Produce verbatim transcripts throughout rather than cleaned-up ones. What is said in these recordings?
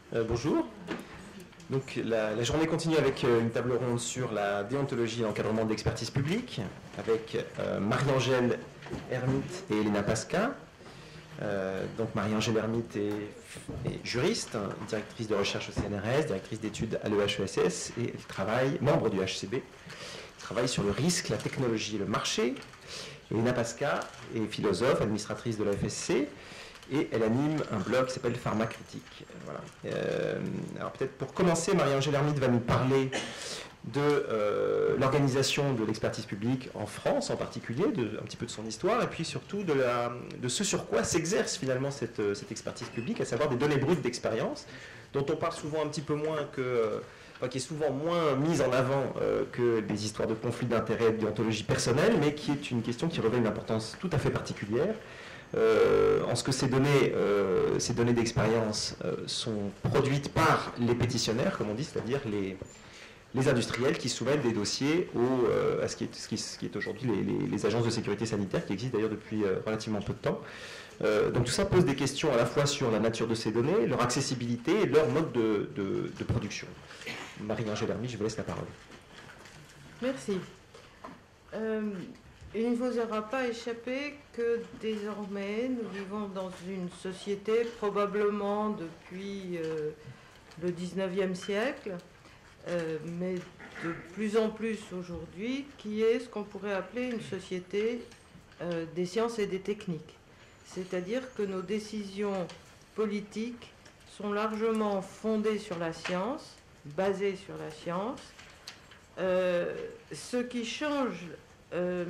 Euh, bonjour. Donc la, la journée continue avec euh, une table ronde sur la déontologie et l'encadrement de l'expertise publique avec euh, Marie-Angèle Hermite et Elena Pasca. Euh, donc Marie-Angèle Hermite est, est juriste, hein, directrice de recherche au C N R S, directrice d'études à l'E H E S S et elle travaille, membre du H C B, elle travaille sur le risque, la technologie et le marché. Elena Pasca est philosophe, administratrice de la F S C. Et elle anime un blog qui s'appelle Pharmacritique. Voilà. Euh, alors peut-être pour commencer, Marie-Angèle Hermite va nous parler de euh, l'organisation de l'expertise publique en France en particulier, de, un petit peu de son histoire, et puis surtout de, la, de ce sur quoi s'exerce finalement cette, cette expertise publique, à savoir des données brutes d'expérience, dont on parle souvent un petit peu moins que... Enfin, qui est souvent moins mise en avant euh, que des histoires de conflits d'intérêts, de déontologie personnelle, mais qui est une question qui revêt une importance tout à fait particulière. Euh, en ce que ces données, euh, ces données d'expérience euh, sont produites par les pétitionnaires, comme on dit, c'est-à-dire les, les industriels qui soumettent des dossiers au, euh, à ce qui est, ce qui, ce qui est aujourd'hui les, les, les agences de sécurité sanitaire, qui existent d'ailleurs depuis euh, relativement peu de temps. Euh, donc tout ça pose des questions à la fois sur la nature de ces données, leur accessibilité et leur mode de, de, de production. Marie-Angèle Hermite, je vous laisse la parole. Merci. Euh, Il ne vous aura pas échappé que désormais nous vivons dans une société probablement depuis euh, le dix-neuvième siècle, euh, mais de plus en plus aujourd'hui, qui est ce qu'on pourrait appeler une société euh, des sciences et des techniques. C'est-à-dire que nos décisions politiques sont largement fondées sur la science, basées sur la science. Euh, ce qui change Euh,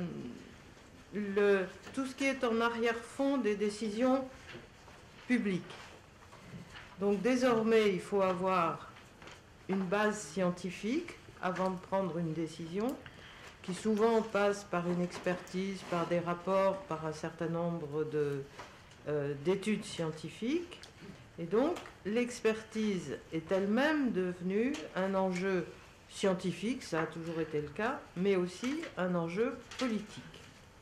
le, tout ce qui est en arrière-fond des décisions publiques. Donc désormais, il faut avoir une base scientifique avant de prendre une décision, qui souvent passe par une expertise, par des rapports, par un certain nombre de, euh, d'études scientifiques. Et donc l'expertise est elle-même devenue un enjeu scientifique, ça a toujours été le cas, mais aussi un enjeu politique.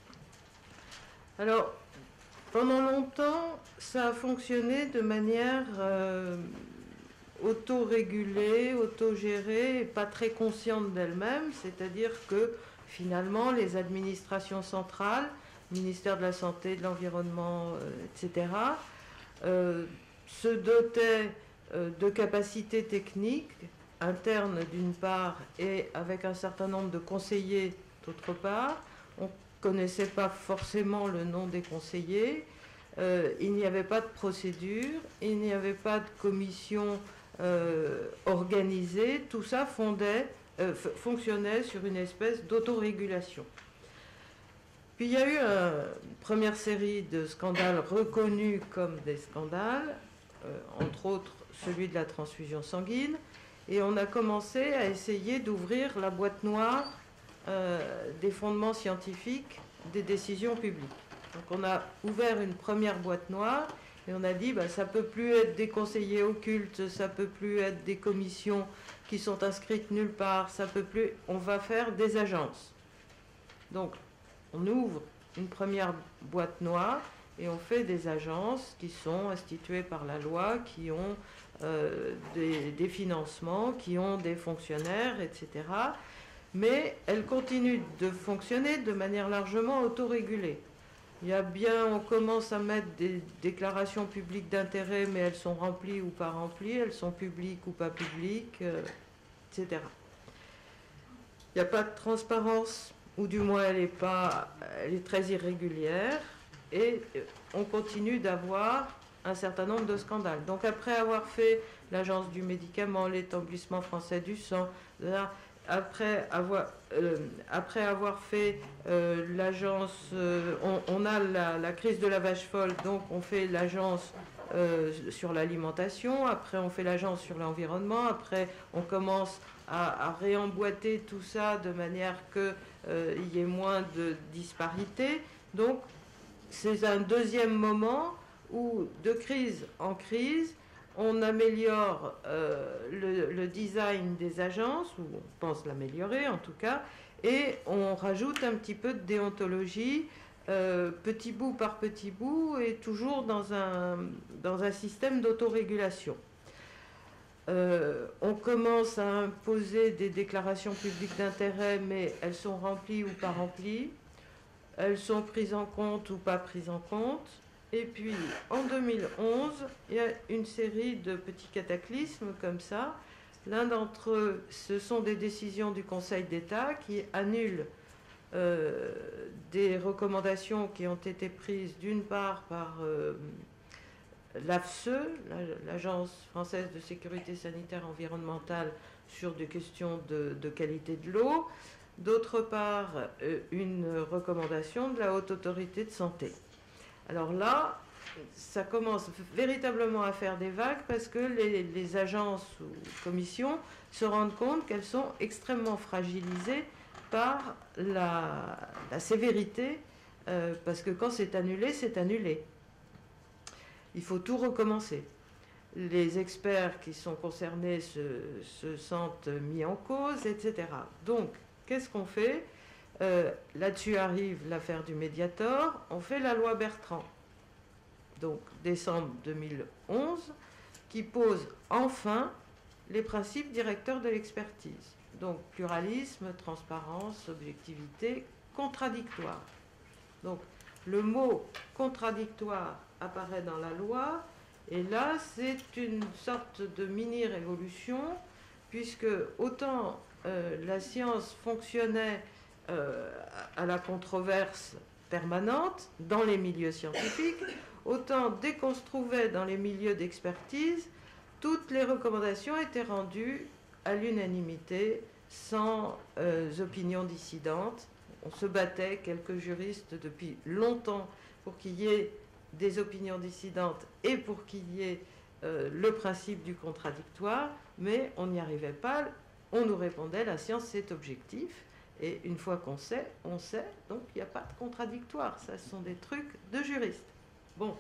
Alors, pendant longtemps, ça a fonctionné de manière euh, autorégulée, autogérée, et pas très consciente d'elle-même, c'est-à-dire que finalement, les administrations centrales, ministère de la Santé, de l'Environnement, euh, et cetera, euh, se dotaient euh, de capacités techniques interne d'une part et avec un certain nombre de conseillers d'autre part. On ne connaissait pas forcément le nom des conseillers, euh, il n'y avait pas de procédure, il n'y avait pas de commission euh, organisée, tout ça fondait, euh, fonctionnait sur une espèce d'autorégulation. Puis il y a eu un, une première série de scandales reconnus comme des scandales, euh, entre autres celui de la transfusion sanguine. Et on a commencé à essayer d'ouvrir la boîte noire euh, des fondements scientifiques des décisions publiques. Donc on a ouvert une première boîte noire et on a dit bah, ça ne peut plus être des conseillers occultes, ça ne peut plus être des commissions qui sont inscrites nulle part, ça peut plus. On va faire des agences. Donc on ouvre une première boîte noire et on fait des agences qui sont instituées par la loi, qui ont Euh, des, des financements, qui ont des fonctionnaires, et cetera. Mais elles continuent de fonctionner de manière largement autorégulée. Il y a bien, on commence à mettre des déclarations publiques d'intérêt, mais elles sont remplies ou pas remplies, elles sont publiques ou pas publiques, euh, et cetera. Il n'y a pas de transparence, ou du moins elle est, pas, elle est très irrégulière, et on continue d'avoir un certain nombre de scandales. Donc après avoir fait l'agence du médicament, l'établissement français du sang, là, après, avoir, euh, après avoir fait euh, l'agence, euh, on, on a la, la crise de la vache folle, donc on fait l'agence euh, sur l'alimentation, après on fait l'agence sur l'environnement, après on commence à, à réemboîter tout ça de manière qu'il euh, y ait moins de disparités. Donc c'est un deuxième moment où, de crise en crise, on améliore euh, le, le design des agences, ou on pense l'améliorer en tout cas, et on rajoute un petit peu de déontologie, euh, petit bout par petit bout, et toujours dans un, dans un système d'autorégulation. Euh, on commence à imposer des déclarations publiques d'intérêt, mais elles sont remplies ou pas remplies. Elles sont prises en compte ou pas prises en compte. Et puis, en deux mille onze, il y a une série de petits cataclysmes comme ça. L'un d'entre eux, ce sont des décisions du Conseil d'État qui annulent euh, des recommandations qui ont été prises d'une part par euh, l'A F S E, l'Agence française de sécurité sanitaire environnementale, sur des questions de, de qualité de l'eau, d'autre part euh, une recommandation de la Haute Autorité de Santé. Alors là, ça commence véritablement à faire des vagues parce que les, les agences ou commissions se rendent compte qu'elles sont extrêmement fragilisées par la, la sévérité, euh, parce que quand c'est annulé, c'est annulé. Il faut tout recommencer. Les experts qui sont concernés se, se sentent mis en cause, et cetera. Donc, qu'est-ce qu'on fait ? euh, Là-dessus arrive l'affaire du Mediator. On fait la loi Bertrand, donc décembre deux mille onze, qui pose enfin les principes directeurs de l'expertise. Donc, pluralisme, transparence, objectivité, contradictoire. Donc, le mot contradictoire apparaît dans la loi, et là, c'est une sorte de mini-révolution, puisque autant euh, la science fonctionnait euh, à la controverse permanente dans les milieux scientifiques, autant dès qu'on se trouvait dans les milieux d'expertise, toutes les recommandations étaient rendues à l'unanimité, sans euh, opinions dissidentes. On se battait, quelques juristes, depuis longtemps pour qu'il y ait des opinions dissidentes et pour qu'il y ait euh, le principe du contradictoire, mais on n'y arrivait pas. On nous répondait, la science c'est objectif, et une fois qu'on sait, on sait, donc il n'y a pas de contradictoire. Ça, ce sont des trucs de juristes. Bon.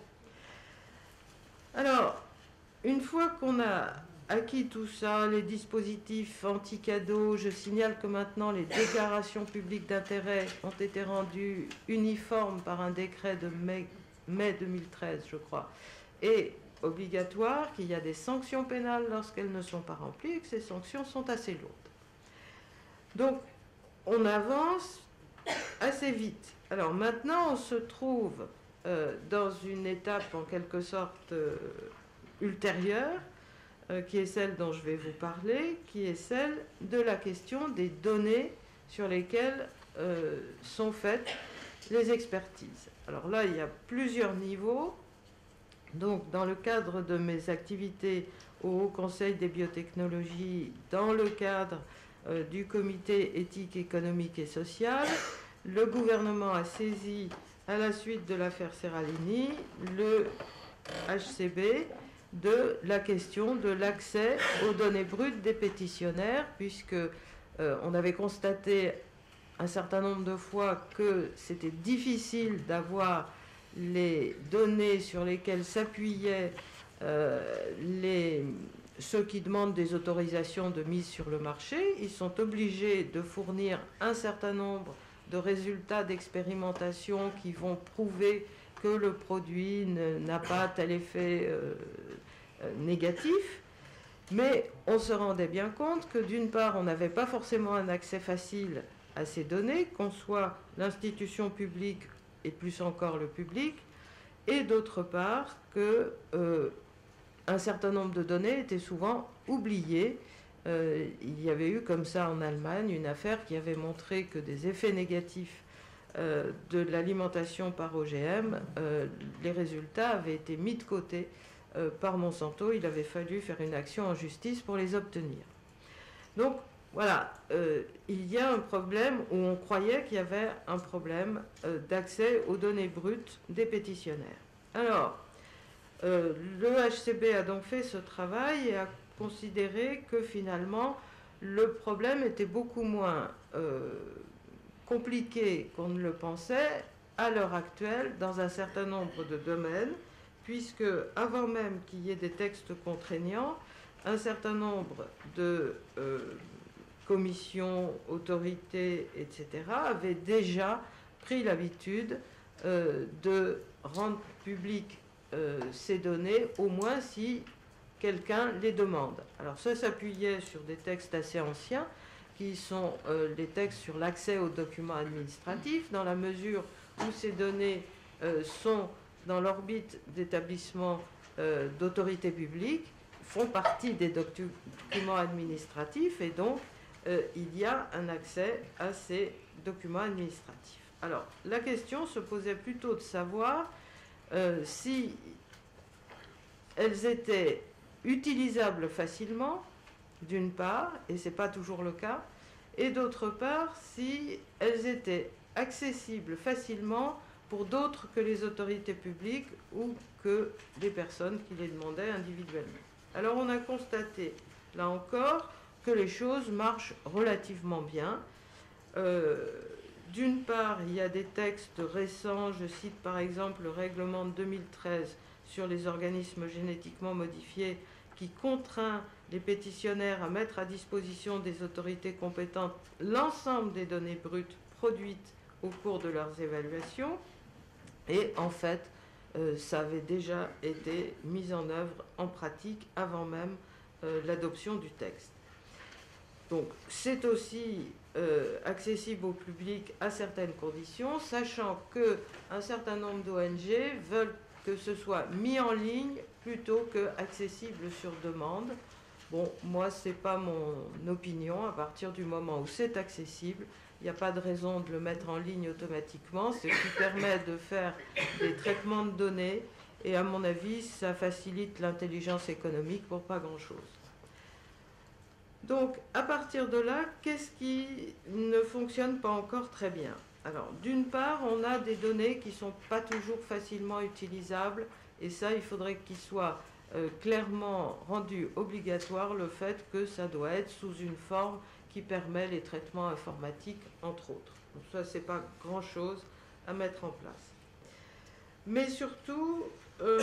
Alors, une fois qu'on a acquis tout ça, les dispositifs anti-cadeaux, je signale que maintenant les déclarations publiques d'intérêt ont été rendues uniformes par un décret de mai, mai deux mille treize, je crois, et obligatoires, qu'il y a des sanctions pénales lorsqu'elles ne sont pas remplies et que ces sanctions sont assez lourdes. Donc, on avance assez vite. Alors maintenant, on se trouve euh, dans une étape en quelque sorte euh, ultérieure, euh, qui est celle dont je vais vous parler, qui est celle de la question des données sur lesquelles euh, sont faites les expertises. Alors là, il y a plusieurs niveaux. Donc, dans le cadre de mes activités au Haut Conseil des biotechnologies, dans le cadre euh, du comité éthique, économique et social, le gouvernement a saisi, à la suite de l'affaire Serralini, le H C B de la question de l'accès aux données brutes des pétitionnaires, puisque euh, on avait constaté un certain nombre de fois que c'était difficile d'avoir les données sur lesquelles s'appuyaient euh, les, ceux qui demandent des autorisations de mise sur le marché. Ils sont obligés de fournir un certain nombre de résultats d'expérimentation qui vont prouver que le produit n'a pas tel effet euh, euh, négatif. Mais on se rendait bien compte que d'une part, on n'avait pas forcément un accès facile à ces données, qu'on soit l'institution publique et plus encore le public, et d'autre part que euh, un certain nombre de données étaient souvent oubliées. Euh, il y avait eu comme ça en Allemagne une affaire qui avait montré que des effets négatifs euh, de l'alimentation par O G M, euh, les résultats avaient été mis de côté euh, par Monsanto. Il avait fallu faire une action en justice pour les obtenir. Donc voilà, euh, il y a un problème, où on croyait qu'il y avait un problème euh, d'accès aux données brutes des pétitionnaires. Alors, euh, le H C B a donc fait ce travail et a considéré que finalement, le problème était beaucoup moins euh, compliqué qu'on ne le pensait à l'heure actuelle dans un certain nombre de domaines, puisque avant même qu'il y ait des textes contraignants, un certain nombre de euh, commissions, autorités, et cetera, avaient déjà pris l'habitude euh, de rendre publiques euh, ces données, au moins si quelqu'un les demande. Alors ça s'appuyait sur des textes assez anciens, qui sont euh, les textes sur l'accès aux documents administratifs, dans la mesure où ces données euh, sont dans l'orbite d'établissements euh, d'autorité publique, font partie des documents administratifs, et donc euh, il y a un accès à ces documents administratifs. Alors, la question se posait plutôt de savoir euh, si elles étaient utilisables facilement, d'une part, et ce n'est pas toujours le cas, et d'autre part, si elles étaient accessibles facilement pour d'autres que les autorités publiques ou que les personnes qui les demandaient individuellement. Alors on a constaté, là encore, que les choses marchent relativement bien. Euh, D'une part, il y a des textes récents, je cite par exemple le règlement de deux mille treize sur les organismes génétiquement modifiés, qui contraint les pétitionnaires à mettre à disposition des autorités compétentes l'ensemble des données brutes produites au cours de leurs évaluations. Et en fait, euh, ça avait déjà été mis en œuvre en pratique avant même euh, l'adoption du texte. Donc c'est aussi euh, accessible au public à certaines conditions, sachant qu'un certain nombre d'O N G veulent que ce soit mis en ligne plutôt que accessible sur demande. Bon, moi, ce n'est pas mon opinion. À partir du moment où c'est accessible, il n'y a pas de raison de le mettre en ligne automatiquement, ce qui permet de faire des traitements de données, et à mon avis, ça facilite l'intelligence économique pour pas grand-chose. Donc, à partir de là, qu'est-ce qui ne fonctionne pas encore très bien? Alors, d'une part, on a des données qui ne sont pas toujours facilement utilisables, et ça, il faudrait qu'il soit euh, clairement rendu obligatoire le fait que ça doit être sous une forme qui permet les traitements informatiques, entre autres. Donc ça, ce n'est pas grand-chose à mettre en place. Mais surtout, euh,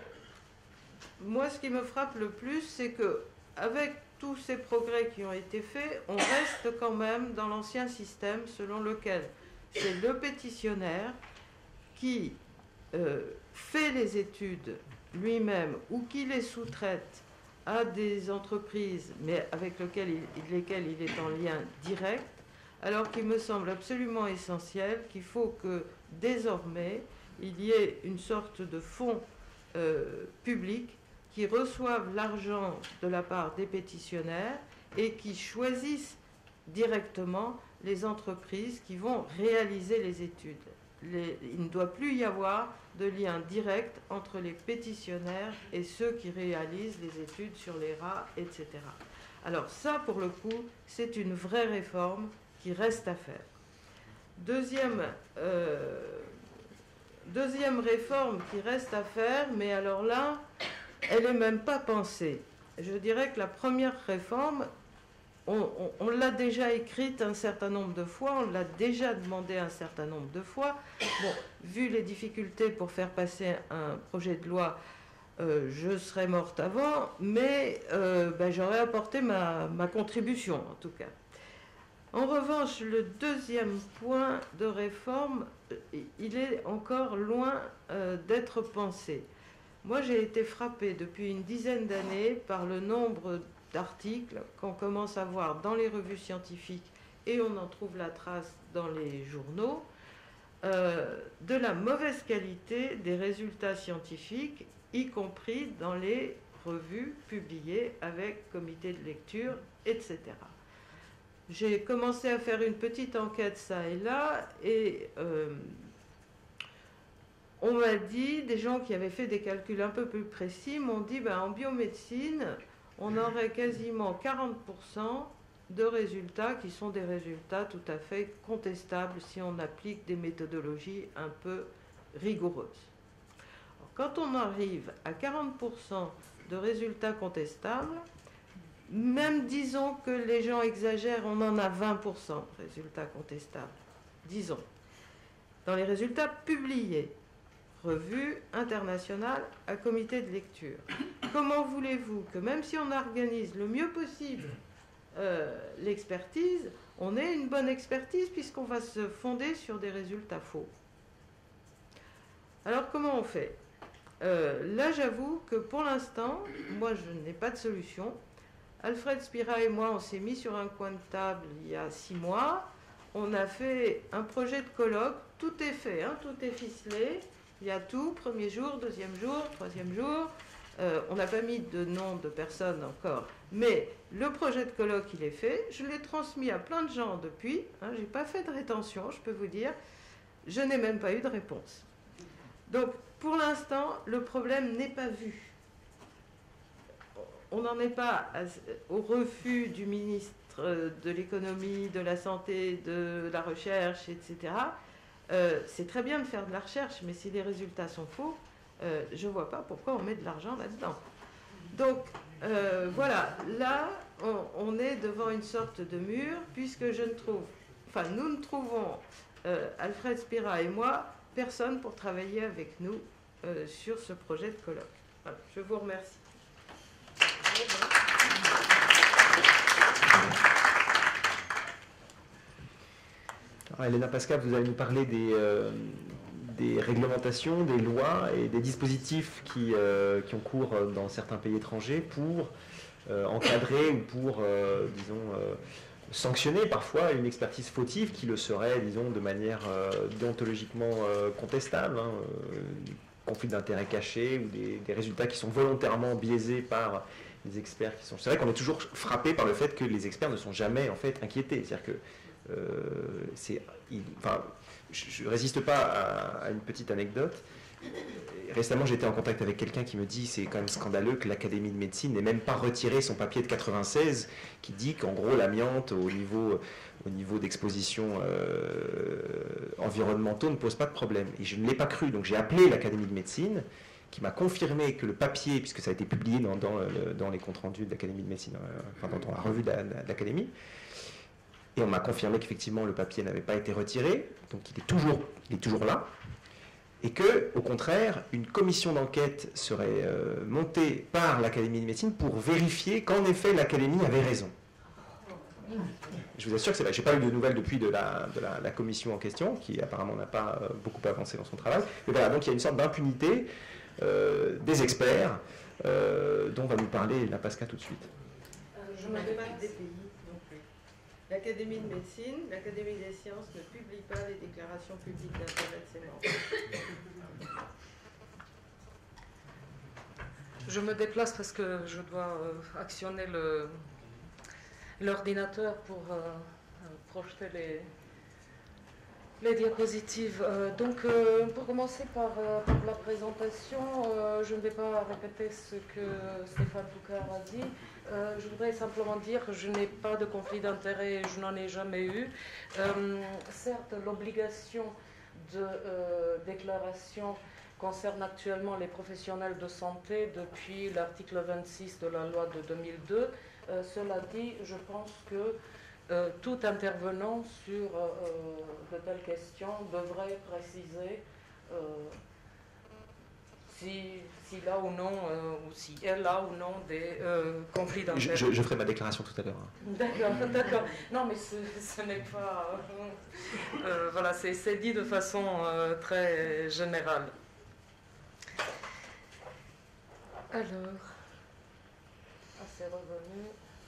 moi, ce qui me frappe le plus, c'est que avec tous ces progrès qui ont été faits, on reste quand même dans l'ancien système selon lequel c'est le pétitionnaire qui euh, fait les études lui-même ou qui les sous-traite à des entreprises, mais avec lesquelles il, lesquelles il est en lien direct, alors qu'il me semble absolument essentiel qu'il faut que désormais il y ait une sorte de fonds euh, public qui reçoivent l'argent de la part des pétitionnaires et qui choisissent directement les entreprises qui vont réaliser les études. Les, il ne doit plus y avoir de lien direct entre les pétitionnaires et ceux qui réalisent les études sur les rats, et cetera. Alors ça, pour le coup, c'est une vraie réforme qui reste à faire. Deuxième, euh, deuxième réforme qui reste à faire, mais alors là, elle n'est même pas pensée. Je dirais que la première réforme, on, on, on l'a déjà écrite un certain nombre de fois, on l'a déjà demandé un certain nombre de fois. Bon, vu les difficultés pour faire passer un projet de loi, euh, je serais morte avant, mais euh, ben, j'aurais apporté ma, ma contribution, en tout cas. En revanche, le deuxième point de réforme, il est encore loin euh, d'être pensé. Moi, j'ai été frappée depuis une dizaine d'années par le nombre d'articles qu'on commence à voir dans les revues scientifiques, et on en trouve la trace dans les journaux, euh, de la mauvaise qualité des résultats scientifiques, y compris dans les revues publiées avec comité de lecture, et cetera. J'ai commencé à faire une petite enquête ça et là, et euh, on m'a dit, des gens qui avaient fait des calculs un peu plus précis m'ont dit, ben, en biomédecine, on aurait quasiment quarante pour cent de résultats qui sont des résultats tout à fait contestables si on applique des méthodologies un peu rigoureuses. Alors, quand on arrive à quarante pour cent de résultats contestables, même disons que les gens exagèrent, on en a vingt pour cent de résultats contestables, disons, dans les résultats publiés. Revue internationale à comité de lecture. Comment voulez-vous que même si on organise le mieux possible euh, l'expertise, on ait une bonne expertise puisqu'on va se fonder sur des résultats faux? Alors comment on fait? Euh, là, j'avoue que pour l'instant, moi, je n'ai pas de solution. Alfred Spira et moi, on s'est mis sur un coin de table il y a six mois. On a fait un projet de colloque. Tout est fait, hein, tout est ficelé. Il y a tout, premier jour, deuxième jour, troisième jour. Euh, on n'a pas mis de nom de personne encore. Mais le projet de colloque, il est fait. Je l'ai transmis à plein de gens depuis. Hein, je n'ai pas fait de rétention, je peux vous dire. Je n'ai même pas eu de réponse. Donc, pour l'instant, le problème n'est pas vu. On n'en est pas à, au refus du ministre de l'économie, de la santé, de la recherche, et cetera. Euh, c'est très bien de faire de la recherche, mais si les résultats sont faux, euh, je ne vois pas pourquoi on met de l'argent là-dedans. Donc, euh, voilà, là, on, on est devant une sorte de mur, puisque je ne trouve, enfin, nous ne trouvons, euh, Alfred Spira et moi, personne pour travailler avec nous euh, sur ce projet de colloque. Voilà, je vous remercie. Alors, Elena Pasca, vous allez nous parler des, euh, des réglementations, des lois et des dispositifs qui, euh, qui ont cours dans certains pays étrangers pour euh, encadrer ou pour, euh, disons, euh, sanctionner parfois une expertise fautive qui le serait, disons, de manière euh, déontologiquement euh, contestable, hein, euh, conflit d'intérêts cachés ou des, des résultats qui sont volontairement biaisés par les experts qui sont... C'est vrai qu'on est toujours frappé par le fait que les experts ne sont jamais en fait inquiétés. C'est-à-dire que euh, c'est... Enfin, je ne résiste pas à, à une petite anecdote. Récemment, j'étais en contact avec quelqu'un qui me dit c'est quand même scandaleux que l'Académie de médecine n'ait même pas retiré son papier de quatre-vingt-seize qui dit qu'en gros l'amiante au niveau, au niveau d'exposition euh, environnementaux ne pose pas de problème. Et je ne l'ai pas cru, donc j'ai appelé l'Académie de médecine qui m'a confirmé que le papier, puisque ça a été publié dans, dans, le, dans les comptes rendus de l'Académie de médecine, euh, enfin dans la revue de l'Académie, et on m'a confirmé qu'effectivement le papier n'avait pas été retiré, donc il est toujours, il est toujours là. Et que, au contraire, une commission d'enquête serait euh, montée par l'Académie de médecine pour vérifier qu'en effet l'Académie avait raison. Je vous assure que c'est là. Je n'ai pas eu de nouvelles depuis de la, de la, la commission en question, qui apparemment n'a pas euh, beaucoup avancé dans son travail. Mais voilà, donc il y a une sorte d'impunité euh, des experts, euh, dont va nous parler la Pasca tout de suite. Euh, je ne m'avais pas des pays non plus. L'Académie de médecine, l'Académie des sciences ne publie pas les déclarations publiques d'intérêt de ses membres. Je me déplace parce que je dois euh, actionner le, l'ordinateur pour euh, projeter les, les diapositives. Euh, donc, euh, pour commencer par, euh, par la présentation, euh, je ne vais pas répéter ce que Stéphane Toucard a dit. Euh, je voudrais simplement dire que je n'ai pas de conflit d'intérêt, je n'en ai jamais eu. Euh, certes, l'obligation de euh, déclaration concerne actuellement les professionnels de santé depuis l'article vingt-six de la loi de deux mille deux. Euh, cela dit, je pense que euh, tout intervenant sur euh, de telles questions devrait préciser euh, si, si là ou non, euh, ou si elle a ou non des euh, conflits d'intérêt. Je, je, je ferai ma déclaration tout à l'heure. D'accord, d'accord. Non, mais ce, ce n'est pas... Euh, voilà, c'est dit de façon euh, très générale. Alors... Ah, c'est revenu.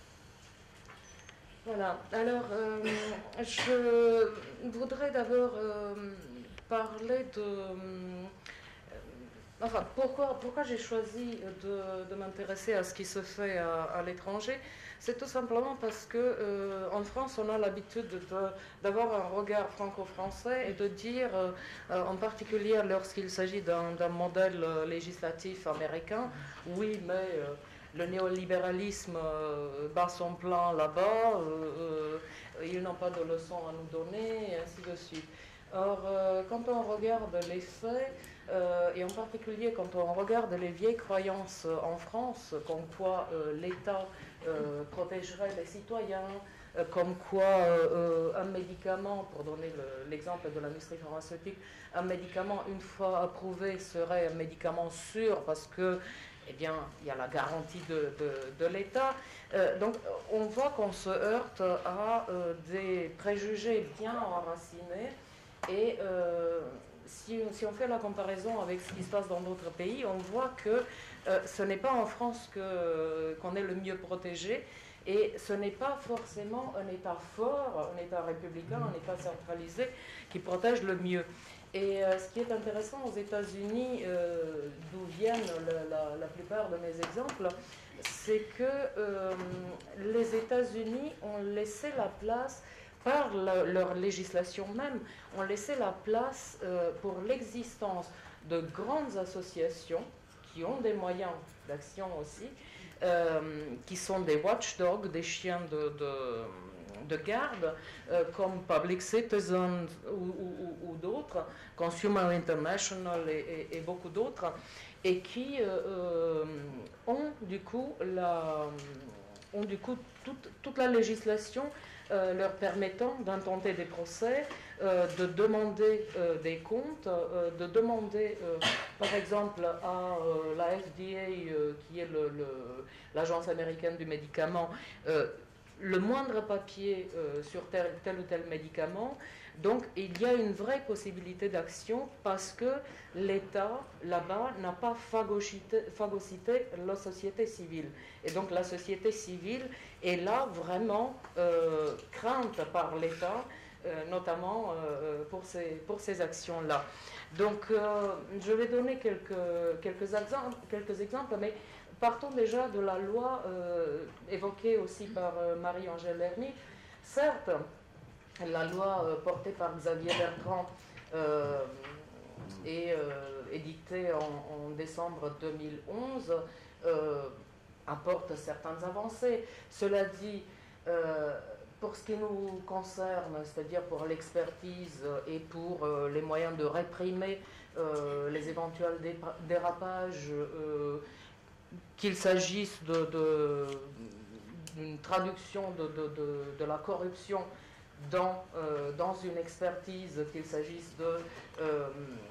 Voilà. Alors, euh, je voudrais d'abord euh, parler de... Euh, enfin, pourquoi, pourquoi j'ai choisi de, de m'intéresser à ce qui se fait à, à l'étranger? C'est tout simplement parce que euh, en France, on a l'habitude d'avoir un regard franco-français et de dire, euh, en particulier lorsqu'il s'agit d'un modèle législatif américain, oui, mais euh, le néolibéralisme euh, bat son plein là-bas, euh, euh, ils n'ont pas de leçons à nous donner, et ainsi de suite. Or, euh, quand on regarde les faits, euh, et en particulier quand on regarde les vieilles croyances en France, comme quoi euh, l'État euh, protégerait les citoyens, euh, comme quoi euh, un médicament, pour donner l'exemple le, de l'industrie pharmaceutique, un médicament une fois approuvé serait un médicament sûr parce que eh bien, il y a la garantie de, de, de l'État. Euh, donc, on voit qu'on se heurte à euh, des préjugés bien enracinés et euh, si, si on fait la comparaison avec ce qui se passe dans d'autres pays, on voit que euh, ce n'est pas en France que, qu'on est le mieux protégé, et ce n'est pas forcément un État fort, un État républicain, un État centralisé qui protège le mieux. Et euh, ce qui est intéressant aux États-Unis, euh, d'où viennent le, la, la plupart de mes exemples, c'est que euh, les États-Unis ont laissé la place, par la, leur législation même, ont laissé la place euh, pour l'existence de grandes associations qui ont des moyens d'action aussi, euh, qui sont des watchdogs, des chiens de, de, de garde, euh, comme Public Citizen ou, ou, ou d'autres, Consumer International et, et, et beaucoup d'autres, et qui euh, ont du coup, la, ont, du coup toute, toute la législation euh, leur permettant d'intenter des procès, euh, de demander euh, des comptes, euh, de demander euh, par exemple à euh, la F D A, euh, qui est le, le, l'agence américaine du médicament, euh, le moindre papier euh, sur tel, tel ou tel médicament. Donc il y a une vraie possibilité d'action parce que l'État, là-bas, n'a pas phagocyté, phagocyté la société civile. Et donc la société civile est là vraiment euh, crainte par l'État, euh, notamment euh, pour ces, pour ces actions-là. Donc euh, je vais donner quelques, quelques, exemples, quelques exemples, mais partons déjà de la loi euh, évoquée aussi par euh, Marie-Angèle Hermite. Certes, la loi euh, portée par Xavier Bertrand euh, et euh, édictée en, en décembre deux mille onze euh, apporte certaines avancées. Cela dit, euh, pour ce qui nous concerne, c'est-à-dire pour l'expertise et pour euh, les moyens de réprimer euh, les éventuels dérapages, euh, qu'il s'agisse de, de, d'une traduction de, de, de, de la corruption dans, euh, dans une expertise, qu'il s'agisse de euh,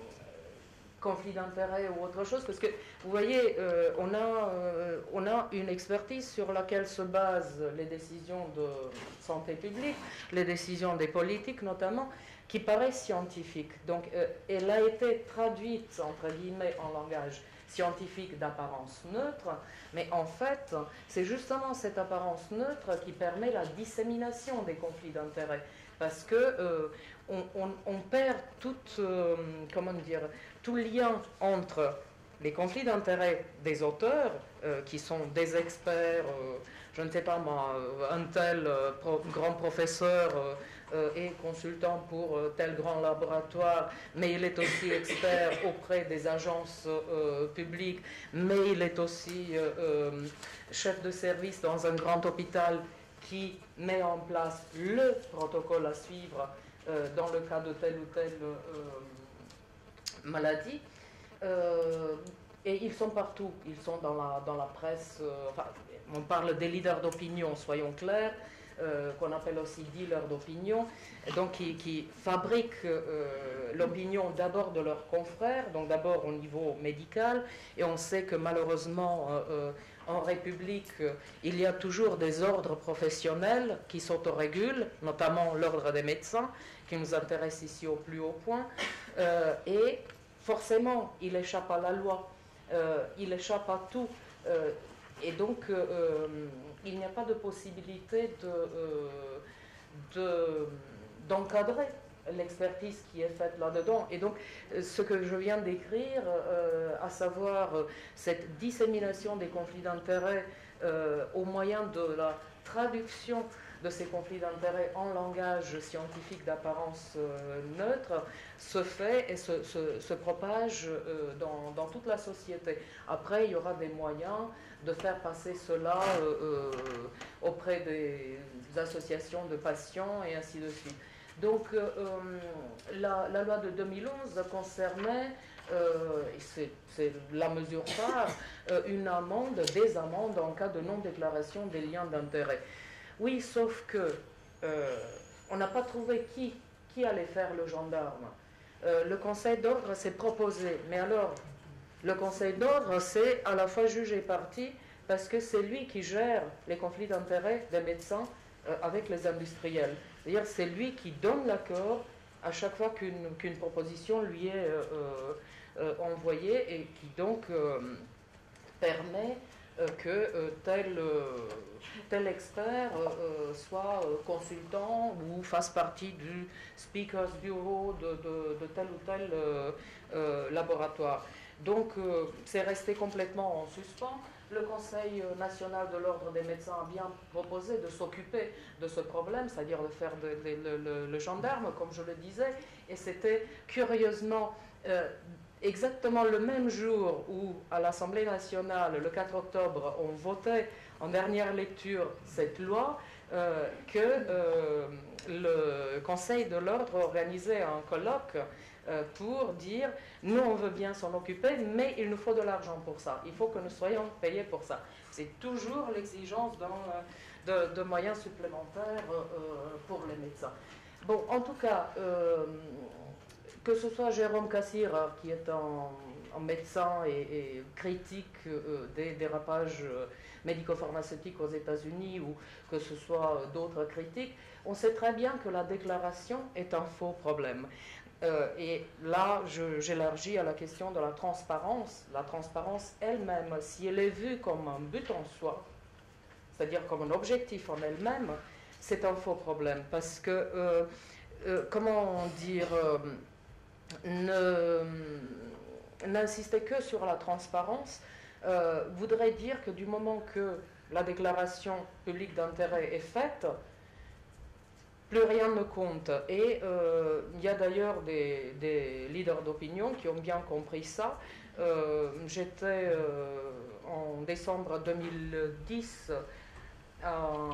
conflit d'intérêts ou autre chose, parce que vous voyez, euh, on, a, euh, on a une expertise sur laquelle se basent les décisions de santé publique, les décisions des politiques notamment, qui paraît scientifique. Donc euh, elle a été traduite, entre guillemets, en langage scientifique d'apparence neutre, mais en fait, c'est justement cette apparence neutre qui permet la dissémination des conflits d'intérêts, parce que euh, on, on, on perd tout, euh, comment dire, tout lien entre les conflits d'intérêts des auteurs, euh, qui sont des experts, euh, je ne sais pas moi, un tel euh, pro, grand professeur euh, euh, et consultant pour euh, tel grand laboratoire, mais il est aussi expert auprès des agences euh, publiques, mais il est aussi euh, euh, chef de service dans un grand hôpital qui met en place le protocole à suivre euh, dans le cas de telle ou telle euh, maladie. Euh, et ils sont partout, ils sont dans la, dans la presse, euh, enfin, on parle des leaders d'opinion, soyons clairs, euh, qu'on appelle aussi dealers d'opinion, donc qui, qui fabriquent euh, l'opinion d'abord de leurs confrères, donc d'abord au niveau médical, et on sait que malheureusement euh, en République, euh, il y a toujours des ordres professionnels qui s'autorégulent, notamment l'ordre des médecins, qui nous intéresse ici au plus haut point, euh, et forcément, il échappe à la loi, euh, il échappe à tout, euh, et donc euh, il n'y a pas de possibilité de, euh, de, d'encadrer l'expertise qui est faite là-dedans. Et donc, ce que je viens d'écrire, euh, à savoir euh, cette dissémination des conflits d'intérêts euh, au moyen de la traduction de ces conflits d'intérêts en langage scientifique d'apparence euh, neutre, se fait et se, se, se propage euh, dans, dans toute la société. Après, il y aura des moyens de faire passer cela euh, euh, auprès des associations de patients et ainsi de suite. Donc, euh, la, la loi de deux mille onze concernait, euh, c'est, c'est la mesure phare, euh, une amende, des amendes en cas de non-déclaration des liens d'intérêt. Oui, sauf que euh, on n'a pas trouvé qui, qui allait faire le gendarme. Euh, le conseil d'ordre s'est proposé, mais alors, le conseil d'ordre, c'est à la fois juge et partie, parce que c'est lui qui gère les conflits d'intérêts des médecins euh, avec les industriels. C'est-à-dire c'est lui qui donne l'accord à chaque fois qu'une qu'une proposition lui est euh, euh, envoyée et qui donc euh, permet euh, que euh, tel, euh, tel expert euh, soit euh, consultant ou fasse partie du Speakers Bureau de, de, de tel ou tel euh, euh, laboratoire. Donc euh, c'est resté complètement en suspens. Le Conseil national de l'ordre des médecins a bien proposé de s'occuper de ce problème, c'est-à-dire de faire de, de, de, le, le gendarme, comme je le disais, et c'était curieusement euh, exactement le même jour où, à l'Assemblée nationale, le quatre octobre, on votait en dernière lecture cette loi, euh, que euh, le Conseil de l'ordre organisait un colloque euh, pour dire « nous, on veut bien s'en occuper, mais il nous faut de l'argent pour ça. Il faut que nous soyons payés pour ça. » C'est toujours l'exigence de, de moyens supplémentaires euh, pour les médecins. Bon, en tout cas, euh, que ce soit Jérôme Cassir, qui est un, un médecin et, et critique euh, des dérapages euh, médico-pharmaceutiques aux États-Unis, ou que ce soit euh, d'autres critiques, on sait très bien que la déclaration est un faux problème. Euh, et là, j'élargis à la question de la transparence. La transparence elle-même, si elle est vue comme un but en soi, c'est-à-dire comme un objectif en elle-même, c'est un faux problème. Parce que, euh, euh, comment dire, euh, n'insistez que sur la transparence euh, voudrait dire que du moment que la déclaration publique d'intérêt est faite, plus rien ne compte. Et euh, il y a d'ailleurs des, des leaders d'opinion qui ont bien compris ça. Euh, J'étais euh, en décembre deux mille dix à,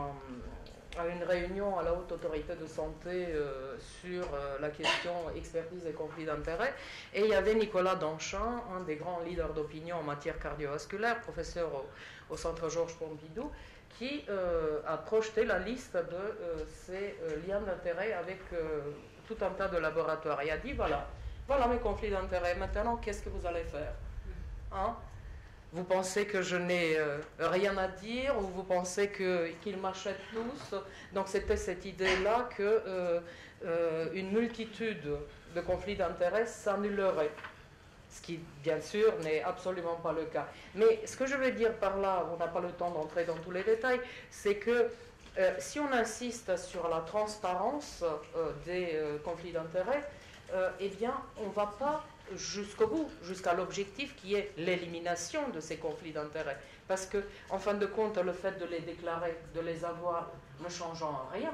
à une réunion à la Haute Autorité de Santé euh, sur euh, la question expertise et conflit d'intérêts. Et il y avait Nicolas Danchin, un des grands leaders d'opinion en matière cardiovasculaire, professeur au, au Centre Georges Pompidou, qui euh, a projeté la liste de euh, ces euh, liens d'intérêt avec euh, tout un tas de laboratoires. Et a dit, voilà, voilà mes conflits d'intérêt, maintenant qu'est-ce que vous allez faire, hein? Vous pensez que je n'ai euh, rien à dire, ou vous pensez qu'ils qu m'achètent tous? Donc c'était cette idée-là qu'une euh, euh, multitude de conflits d'intérêts s'annulerait. Ce qui, bien sûr, n'est absolument pas le cas. Mais ce que je veux dire par là, on n'a pas le temps d'entrer dans tous les détails, c'est que euh, si on insiste sur la transparence euh, des euh, conflits d'intérêts, euh, eh bien, on ne va pas jusqu'au bout, jusqu'à l'objectif qui est l'élimination de ces conflits d'intérêts. Parce que, en fin de compte, le fait de les déclarer, de les avoir, ne changeant rien,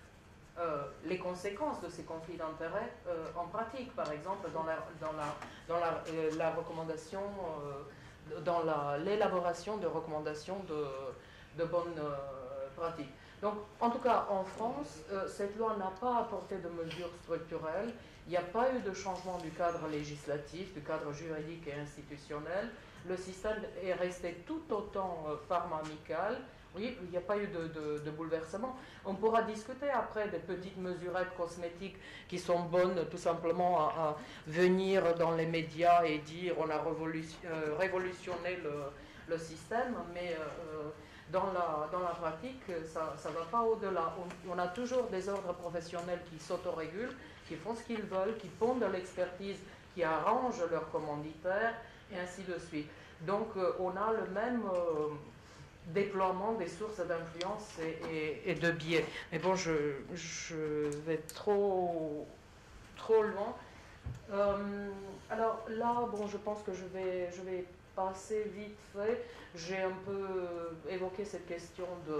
Euh, les conséquences de ces conflits d'intérêts euh, en pratique, par exemple dans la, dans la, dans la, euh, la recommandation, euh, dans l'élaboration de recommandations de, de bonnes euh, pratiques. Donc, en tout cas, en France, euh, cette loi n'a pas apporté de mesures structurelles, il n'y a pas eu de changement du cadre législatif, du cadre juridique et institutionnel, le système est resté tout autant euh, pharma-amical. Oui, il n'y a pas eu de, de, de bouleversement. On pourra discuter après des petites mesurettes cosmétiques qui sont bonnes tout simplement à, à venir dans les médias et dire on a révolution, euh, révolutionné le, le système, mais euh, dans, la, dans la pratique, ça ne va pas au-delà. On, on a toujours des ordres professionnels qui s'autorégulent, qui font ce qu'ils veulent, qui font de l'expertise, qui arrangent leurs commanditaires, et ainsi de suite. Donc euh, on a le même... Euh, déploiement des sources d'influence et, et, et de biais. Mais bon, je, je vais trop, trop loin. Euh, alors là, bon, je pense que je vais, je vais passer vite fait. J'ai un peu évoqué cette question de,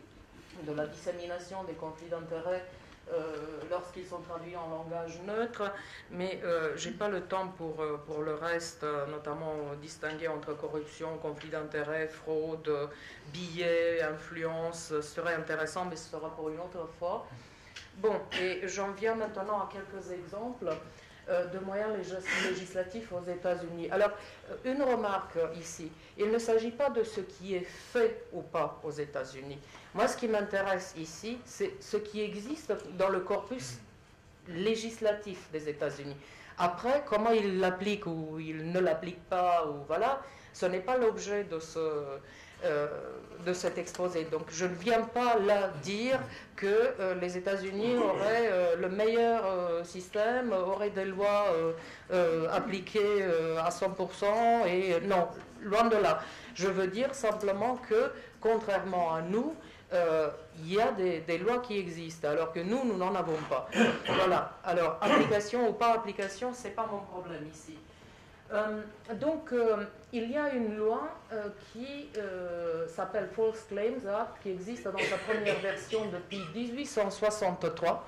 de la dissémination des conflits d'intérêts Euh, lorsqu'ils sont traduits en langage neutre, mais euh, je n'ai pas le temps pour, pour le reste, euh, notamment distinguer entre corruption, conflit d'intérêts, fraude, billets, influence. Ce serait intéressant, mais ce sera pour une autre fois. Bon, et j'en viens maintenant à quelques exemples euh, de moyens législatifs aux États-Unis. Alors, une remarque ici, il ne s'agit pas de ce qui est fait ou pas aux États-Unis. Moi, ce qui m'intéresse ici, c'est ce qui existe dans le corpus législatif des États-Unis. Après, comment ils l'appliquent ou ils ne l'appliquent pas, ou voilà, ce n'est pas l'objet de ce, euh, de cet exposé. Donc je ne viens pas là dire que euh, les États-Unis auraient euh, le meilleur euh, système, auraient des lois euh, euh, appliquées euh, à cent pour cent, et euh, non, loin de là. Je veux dire simplement que, contrairement à nous, euh, il y a des, des lois qui existent, alors que nous, nous n'en avons pas. Voilà. Alors, application ou pas application, ce n'est pas mon problème ici. Euh, donc, euh, il y a une loi euh, qui euh, s'appelle False Claims Act, qui existe dans sa première version depuis dix-huit cent soixante-trois.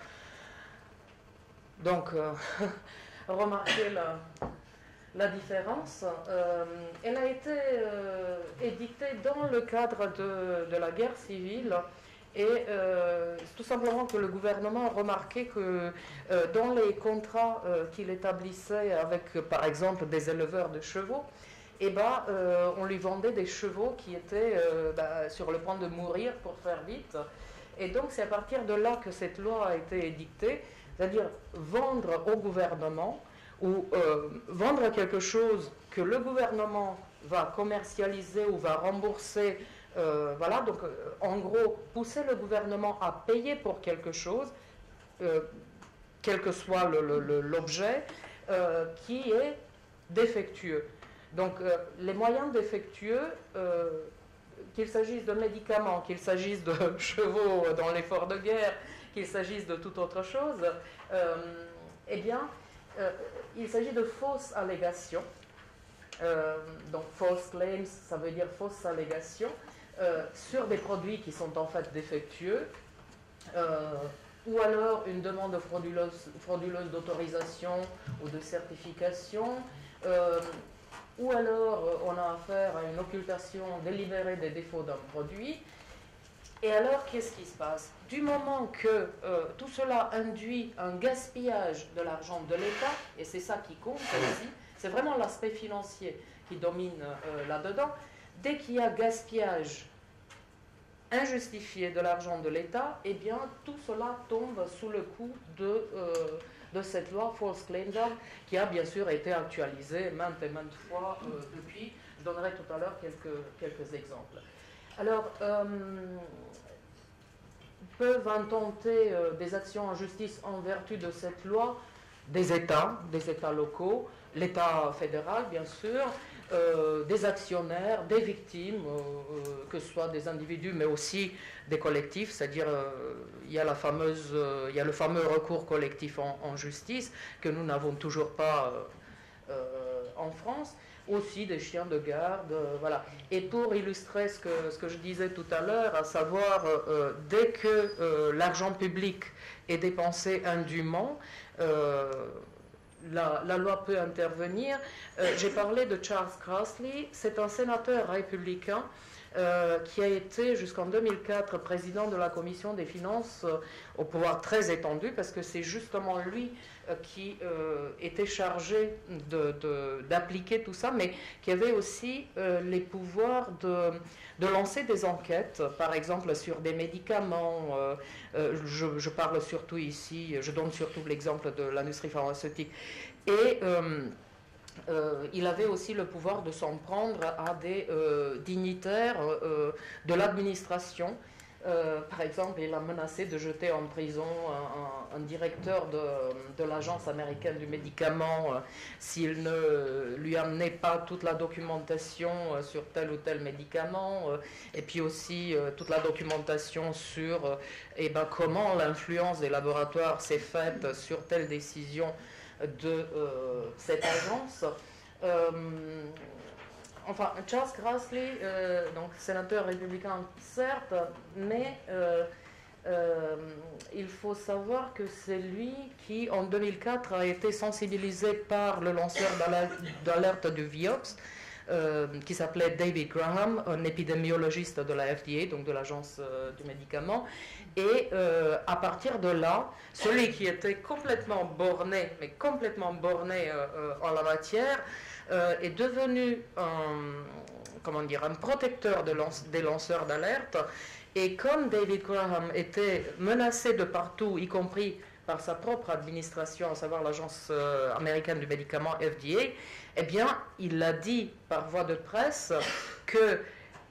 Donc, euh, remarquez la, la différence. Euh, elle a été euh, éditée dans le cadre de, de la guerre civile. Et euh, tout simplement que le gouvernement a remarqué que euh, dans les contrats euh, qu'il établissait avec, par exemple, des éleveurs de chevaux, eh ben, euh, on lui vendait des chevaux qui étaient euh, bah, sur le point de mourir, pour faire vite. Et donc c'est à partir de là que cette loi a été édictée, c'est-à-dire vendre au gouvernement ou euh, vendre quelque chose que le gouvernement va commercialiser ou va rembourser. Euh, voilà, donc euh, en gros, pousser le gouvernement à payer pour quelque chose, euh, quel que soit l'objet, euh, qui est défectueux. Donc euh, les moyens défectueux, euh, qu'il s'agisse de médicaments, qu'il s'agisse de chevaux dans l'effort de guerre, qu'il s'agisse de toute autre chose, euh, eh bien, euh, il s'agit de fausses allégations. Euh, donc false claims, ça veut dire fausses allégations. Euh, sur des produits qui sont en fait défectueux, euh, ou alors une demande frauduleuse, frauduleuse d'autorisation ou de certification, euh, ou alors euh, on a affaire à une occultation délibérée des défauts d'un produit. Et alors, qu'est-ce qui se passe? Du moment que euh, tout cela induit un gaspillage de l'argent de l'État, et c'est ça qui compte ici, c'est vraiment l'aspect financier qui domine euh, là-dedans. Dès qu'il y a gaspillage injustifié de l'argent de l'État, eh bien, tout cela tombe sous le coup de, euh, de cette loi False Claims Act, qui a bien sûr été actualisée maintes et maintes fois euh, depuis. Je donnerai tout à l'heure quelques, quelques exemples. Alors, euh, peuvent intenter euh, des actions en justice en vertu de cette loi des États, des États locaux, l'État fédéral, bien sûr, Euh, des actionnaires, des victimes, euh, euh, que ce soit des individus, mais aussi des collectifs, c'est-à-dire euh, il y a la fameuse, euh, il y a le fameux recours collectif en, en justice que nous n'avons toujours pas euh, euh, en France, aussi des chiens de garde, euh, voilà. Et pour illustrer ce que, ce que je disais tout à l'heure, à savoir euh, dès que euh, l'argent public est dépensé indûment, euh, La, la loi peut intervenir. Euh, J'ai parlé de Charles Grassley, c'est un sénateur républicain euh, qui a été jusqu'en deux mille quatre président de la commission des finances euh, au pouvoir très étendu, parce que c'est justement lui euh, qui euh, était chargé d'appliquer tout ça, mais qui avait aussi euh, les pouvoirs de, de lancer des enquêtes, par exemple sur des médicaments. Euh, euh, je, je parle surtout ici, je donne surtout l'exemple de l'industrie pharmaceutique. Et euh, euh, il avait aussi le pouvoir de s'en prendre à des euh, dignitaires euh, de l'administration. Euh, par exemple, il a menacé de jeter en prison un, un, un directeur de, de l'agence américaine du médicament euh, s'il ne lui amenait pas toute la documentation euh, sur tel ou tel médicament, euh, et puis aussi euh, toute la documentation sur euh, eh ben, comment l'influence des laboratoires s'est faite sur telle décision de euh, cette agence. Euh, Enfin, Charles Grassley, euh, donc sénateur républicain, certes, mais euh, euh, il faut savoir que c'est lui qui, en deux mille quatre, a été sensibilisé par le lanceur d'alerte du Vioxx, euh, qui s'appelait David Graham, un épidémiologiste de la F D A, donc de l'agence euh, du médicament. Et euh, à partir de là, celui qui était complètement borné, mais complètement borné euh, euh, en la matière, Euh, est devenu un, comment dire, un protecteur de lance, des lanceurs d'alerte. Et comme David Graham était menacé de partout, y compris par sa propre administration, à savoir l'agence euh, américaine du médicament F D A, eh bien, il a dit par voie de presse que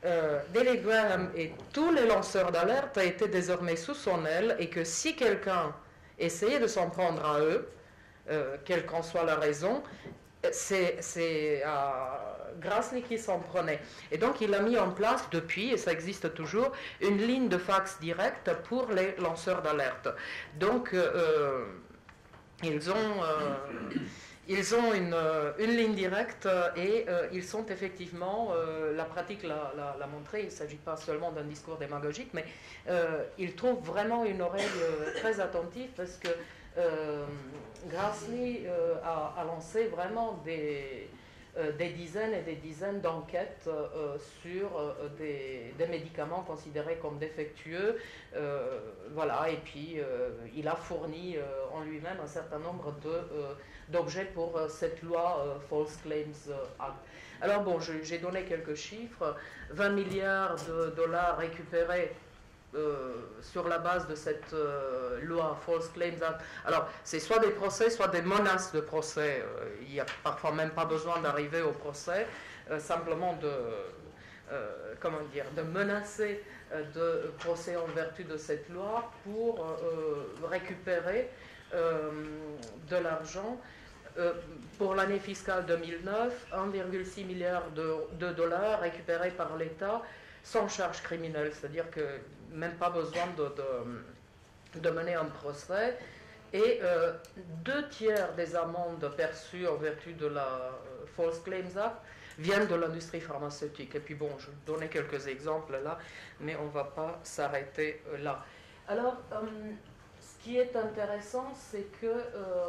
euh, Daley Graham et tous les lanceurs d'alerte étaient désormais sous son aile et que si quelqu'un essayait de s'en prendre à eux, euh, quelle qu'en soit la raison, c'est euh, Grassley qui s'en prenait. Et donc il a mis en place depuis, et ça existe toujours, une ligne de fax directe pour les lanceurs d'alerte. Donc euh, ils ont... Euh, Ils ont une, une ligne directe et euh, ils sont effectivement, euh, la pratique l'a, l'a, l'a montré, il ne s'agit pas seulement d'un discours démagogique, mais euh, ils trouvent vraiment une oreille euh, très attentive parce que euh, Grassley euh, a, a lancé vraiment des, euh, des dizaines et des dizaines d'enquêtes euh, sur euh, des, des médicaments considérés comme défectueux. Euh, voilà, et puis euh, il a fourni euh, en lui-même un certain nombre de... Euh, d'objets pour euh, cette loi euh, False Claims Act. Alors bon, je, j'ai donné quelques chiffres, vingt milliards de dollars récupérés euh, sur la base de cette euh, loi False Claims Act. Alors c'est soit des procès, soit des menaces de procès. Euh, il n'y a parfois même pas besoin d'arriver au procès, euh, simplement de, euh, comment dire, de menacer euh, de procès en vertu de cette loi pour euh, récupérer euh, de l'argent. Euh, pour l'année fiscale deux mille neuf, un virgule six milliard de, de dollars récupérés par l'État sans charge criminelle, c'est-à-dire que même pas besoin de, de, de mener un procès. Et euh, deux tiers des amendes perçues en vertu de la euh, False Claims Act viennent de l'industrie pharmaceutique. Et puis bon, je donnais quelques exemples là, mais on ne va pas s'arrêter euh, là. Alors, euh, ce qui est intéressant, c'est que euh,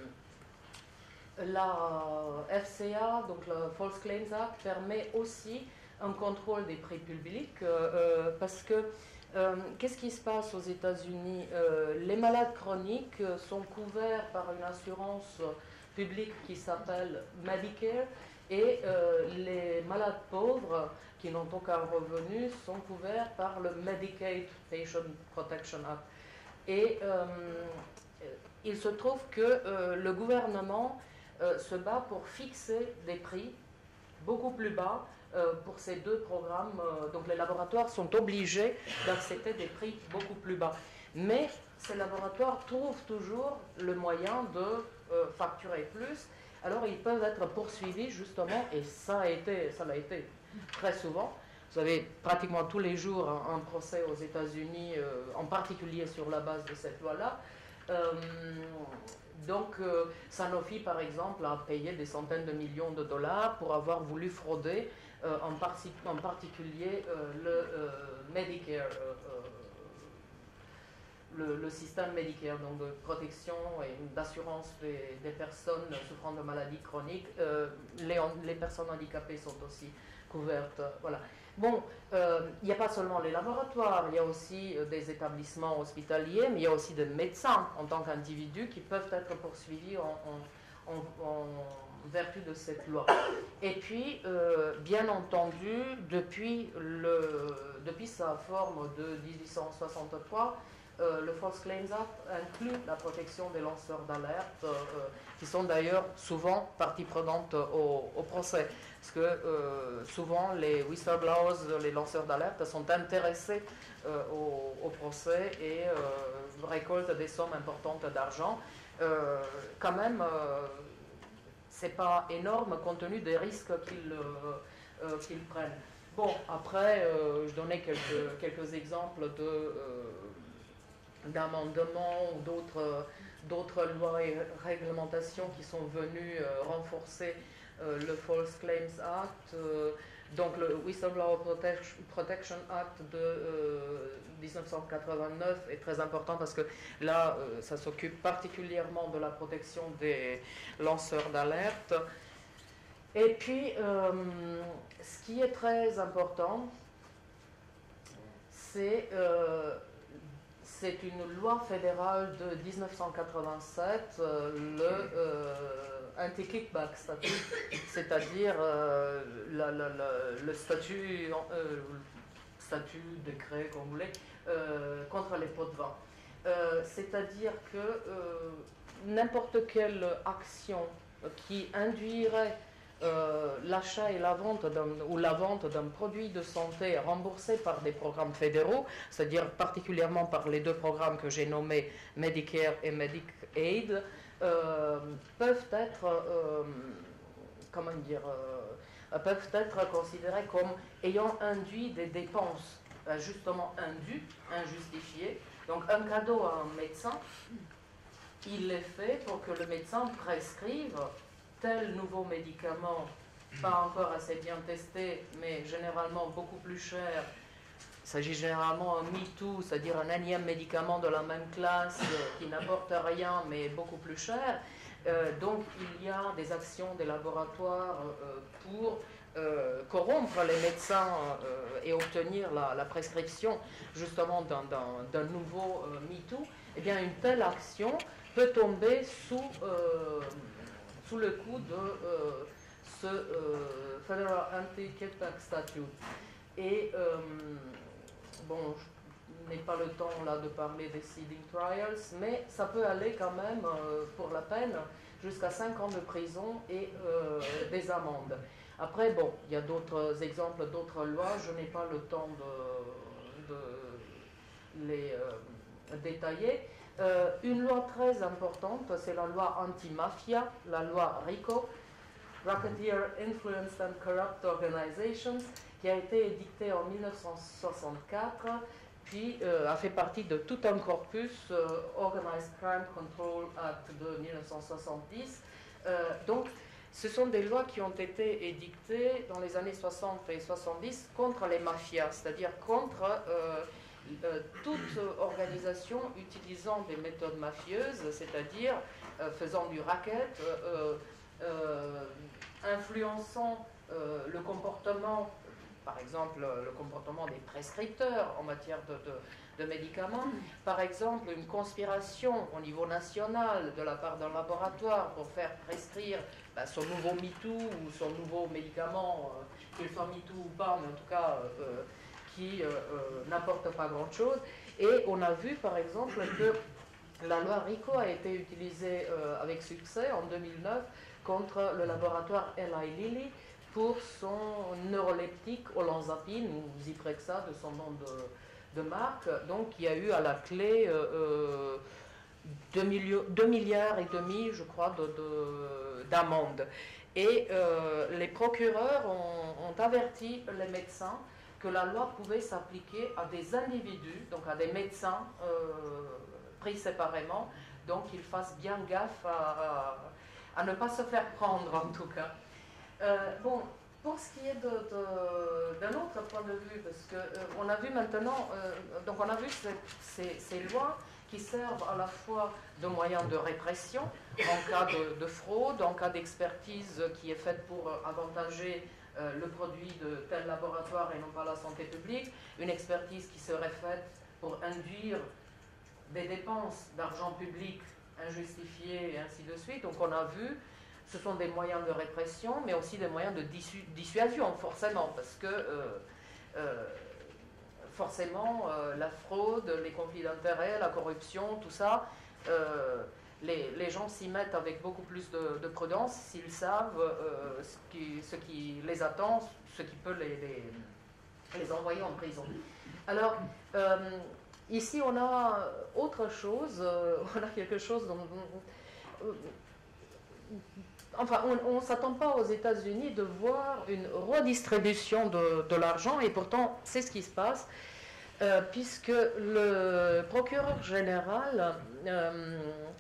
la F C A, donc le False Claims Act, permet aussi un contrôle des prix publics euh, parce que euh, qu'est-ce qui se passe aux États-Unis? euh, Les malades chroniques sont couverts par une assurance publique qui s'appelle Medicare et euh, les malades pauvres qui n'ont aucun revenu sont couverts par le Medicaid Patient Protection Act. Et euh, il se trouve que euh, le gouvernement Euh, se bat pour fixer des prix beaucoup plus bas euh, pour ces deux programmes. Euh, donc les laboratoires sont obligés d'accepter des prix beaucoup plus bas. Mais ces laboratoires trouvent toujours le moyen de euh, facturer plus. Alors ils peuvent être poursuivis justement, et ça a été, ça l'a été très souvent. Vous avez pratiquement tous les jours un, un procès aux États-Unis, euh, en particulier sur la base de cette loi-là. Euh, Donc, euh, Sanofi, par exemple, a payé des centaines de millions de dollars pour avoir voulu frauder, euh, en, par en particulier, euh, le euh, Medicare, euh, le, le système Medicare, donc de protection et d'assurance des, des personnes souffrant de maladies chroniques. Euh, les, les personnes handicapées sont aussi couvertes. Voilà. Bon, euh, il n'y a pas seulement les laboratoires, il y a aussi euh, des établissements hospitaliers, mais il y a aussi des médecins en tant qu'individus qui peuvent être poursuivis en, en, en, en vertu de cette loi. Et puis, euh, bien entendu, depuis, le, depuis sa forme de dix-huit cent soixante-trois, euh, le False Claims Act inclut la protection des lanceurs d'alerte, euh, qui sont d'ailleurs souvent partie prenante au, au procès. Parce que euh, souvent les whistleblowers, les lanceurs d'alerte, sont intéressés euh, au, au procès et euh, récoltent des sommes importantes d'argent. Euh, quand même, euh, c'est pas énorme compte tenu des risques qu'ils euh, euh, qu'ils prennent. Bon, après, euh, je donnais quelques, quelques exemples de, euh, d'amendements ou d'autres, d'autres lois et réglementations qui sont venues euh, renforcer Euh, le False Claims Act, euh, donc le Whistleblower Protection, Protection Act de euh, dix-neuf cent quatre-vingt-neuf est très important parce que là, euh, ça s'occupe particulièrement de la protection des lanceurs d'alerte. Et puis, euh, ce qui est très important, c'est euh, c'est une loi fédérale de dix-neuf cent quatre-vingt-sept, euh, le euh, anti-kickback statute, c'est-à-dire euh, la, la, la, le statut, euh, statut, décret, comme vous voulez, euh, contre les pots de vin. Euh, c'est-à-dire que euh, n'importe quelle action qui induirait euh, l'achat et la vente ou la vente d'un produit de santé remboursé par des programmes fédéraux, c'est-à-dire particulièrement par les deux programmes que j'ai nommés Medicare et Medicaid, euh, peuvent être, euh, comment dire, euh, peuvent être considérés comme ayant induit des dépenses justement indues, injustifiées. Donc un cadeau à un médecin, il est fait pour que le médecin prescrive tel nouveau médicament, pas encore assez bien testé, mais généralement beaucoup plus cher. Il s'agit généralement d'un MeToo, c'est-à-dire un énième médicament de la même classe euh, qui n'apporte rien, mais beaucoup plus cher. Euh, donc il y a des actions des laboratoires euh, pour euh, corrompre les médecins euh, et obtenir la, la prescription justement d'un nouveau euh, MeToo. Eh bien, une telle action peut tomber sous... Euh, sous le coup de euh, ce euh, Federal Anti-Kickback Statute. Et, euh, bon, je n'ai pas le temps là de parler des seeding trials, mais ça peut aller quand même, euh, pour la peine, jusqu'à cinq ans de prison et euh, des amendes. Après, bon, il y a d'autres exemples, d'autres lois, je n'ai pas le temps de, de les euh, détailler. Euh, une loi très importante, c'est la loi anti-mafia, la loi RICO, Racketeer Influenced and Corrupt Organizations, qui a été édictée en mille neuf cent soixante-quatre, puis euh, a fait partie de tout un corpus, euh, Organized Crime Control Act de mille neuf cent soixante-dix. Euh, donc, ce sont des lois qui ont été édictées dans les années soixante et soixante-dix contre les mafias, c'est-à-dire contre... Euh, Euh, toute organisation utilisant des méthodes mafieuses, c'est-à-dire euh, faisant du racket, euh, euh, influençant euh, le comportement, par exemple le comportement des prescripteurs en matière de, de, de médicaments, par exemple une conspiration au niveau national de la part d'un laboratoire pour faire prescrire ben, son nouveau MeToo ou son nouveau médicament, euh, qu'il soit MeToo ou pas, mais en tout cas... Euh, qui euh, euh, n'apporte pas grand-chose. Et on a vu, par exemple, que la loi RICO a été utilisée euh, avec succès en deux mille neuf contre le laboratoire Eli Lilly pour son neuroleptique olanzapine, ou Zyprexa de son nom de, de marque. Donc, il y a eu à la clé euh, deux milliards et demi, je crois, d'amendes. De, de, et euh, les procureurs ont, ont averti les médecins que la loi pouvait s'appliquer à des individus, donc à des médecins euh, pris séparément, donc qu'ils fassent bien gaffe à, à, à ne pas se faire prendre en tout cas. Euh, bon, pour ce qui est d'un autre point de vue, parce qu'on euh, a vu maintenant, euh, donc on a vu ces, ces, ces lois qui servent à la fois de moyens de répression en cas de, de fraude, en cas d'expertise qui est faite pour avantager Euh, le produit de tel laboratoire et non pas la santé publique, une expertise qui serait faite pour induire des dépenses d'argent public injustifiées et ainsi de suite. Donc on a vu, ce sont des moyens de répression, mais aussi des moyens de dissu dissuasion, forcément, parce que euh, euh, forcément, euh, la fraude, les conflits d'intérêts, la corruption, tout ça, euh, Les, les gens s'y mettent avec beaucoup plus de, de prudence s'ils savent euh, ce, qui, ce qui les attend, ce qui peut les, les, les envoyer en prison. Alors, euh, ici, on a autre chose, euh, on a quelque chose dont... Euh, enfin, on ne s'attend pas aux États-Unis de voir une redistribution de, de l'argent, et pourtant, c'est ce qui se passe, euh, puisque le procureur général... Euh,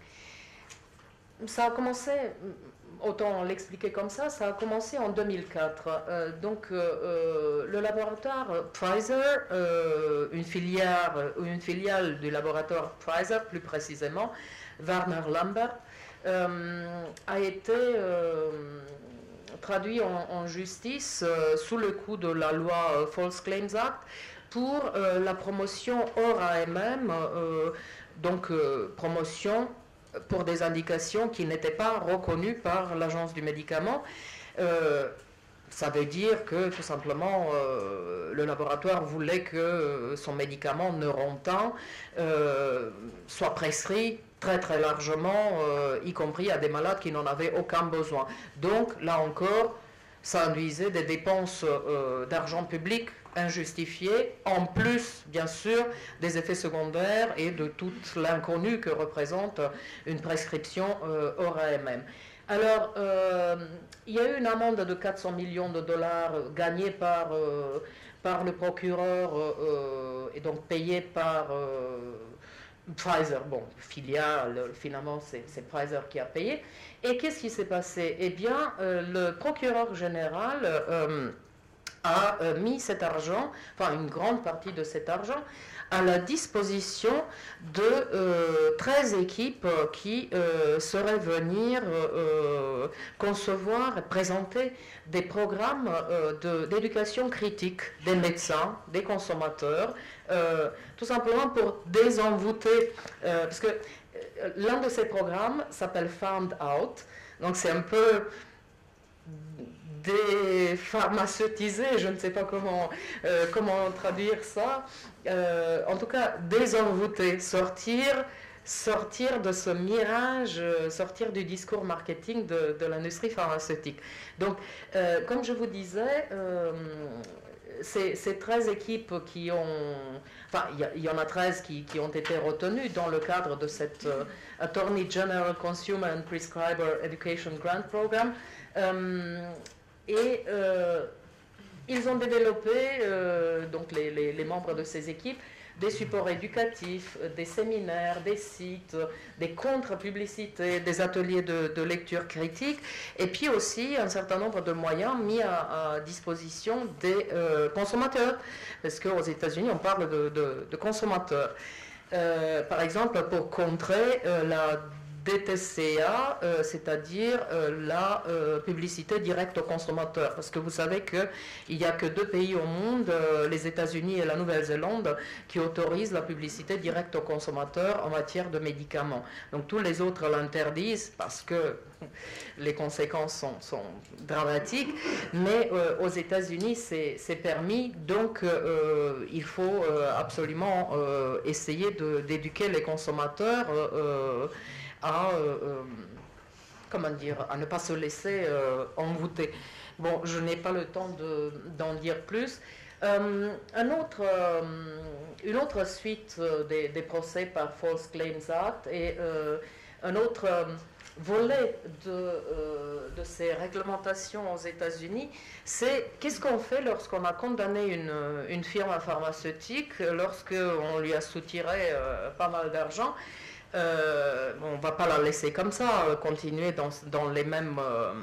Ça a commencé, autant l'expliquer comme ça, ça a commencé en deux mille quatre. Euh, donc euh, euh, le laboratoire Pfizer, euh, une, filière, une filiale du laboratoire Pfizer plus précisément, Warner Lambert, euh, a été euh, traduit en, en justice euh, sous le coup de la loi euh, False Claims Act pour euh, la promotion hors A M M, euh, donc euh, promotion pour des indications qui n'étaient pas reconnues par l'agence du médicament. Euh, ça veut dire que tout simplement euh, le laboratoire voulait que son médicament Neurontin euh, soit prescrit très très largement, euh, y compris à des malades qui n'en avaient aucun besoin. Donc là encore, ça induisait des dépenses euh, d'argent public injustifiées, en plus, bien sûr, des effets secondaires et de toute l'inconnu que représente une prescription euh, O R A M M. Alors, euh, il y a eu une amende de quatre cents millions de dollars gagnée par, euh, par le procureur euh, et donc payée par euh, Pfizer. Bon, filiale, finalement, c'est Pfizer qui a payé. Et qu'est-ce qui s'est passé? Eh bien, euh, le procureur général euh, a euh, mis cet argent, enfin une grande partie de cet argent, à la disposition de euh, treize équipes qui euh, seraient venir euh, concevoir et présenter des programmes euh, d'éducation critique des médecins, des consommateurs, euh, tout simplement pour désenvoûter, euh, parce que euh, l'un de ces programmes s'appelle Found Out, donc c'est un peu dépharmaceutisé, je ne sais pas comment, euh, comment traduire ça, euh, en tout cas désenvoûter, sortir, sortir de ce mirage, euh, sortir du discours marketing de, de l'industrie pharmaceutique. Donc, euh, comme je vous disais, euh, ces, ces treize équipes qui ont, enfin, il y, y en a treize qui, qui ont été retenues dans le cadre de cette euh, Attorney General Consumer and Prescriber Education Grant Program, euh, et euh, ils ont développé, euh, donc les, les, les membres de ces équipes, des supports éducatifs, des séminaires, des sites, des contre-publicités, des ateliers de, de lecture critique, et puis aussi un certain nombre de moyens mis à, à disposition des euh, consommateurs, parce qu'aux États-Unis, on parle de, de, de consommateurs. Euh, par exemple, pour contrer euh, la D T C A, euh, c'est-à-dire euh, la euh, publicité directe aux consommateurs. Parce que vous savez qu'il n'y a que deux pays au monde, euh, les États-Unis et la Nouvelle-Zélande, qui autorisent la publicité directe aux consommateurs en matière de médicaments. Donc tous les autres l'interdisent parce que les conséquences sont, sont dramatiques, mais euh, aux États-Unis c'est permis, donc euh, il faut euh, absolument euh, essayer d'éduquer les consommateurs euh, à, euh, comment dire, à ne pas se laisser euh, envoûter. Bon, je n'ai pas le temps d'en dire plus. Euh, un autre, euh, une autre suite euh, des, des procès par False Claims Act et euh, un autre euh, volet de, euh, de ces réglementations aux États-Unis, c'est qu'est-ce qu'on fait lorsqu'on a condamné une, une firme pharmaceutique, lorsqu'on lui a soutiré euh, pas mal d'argent. Euh, on ne va pas la laisser comme ça, euh, continuer dans, dans, les mêmes, euh,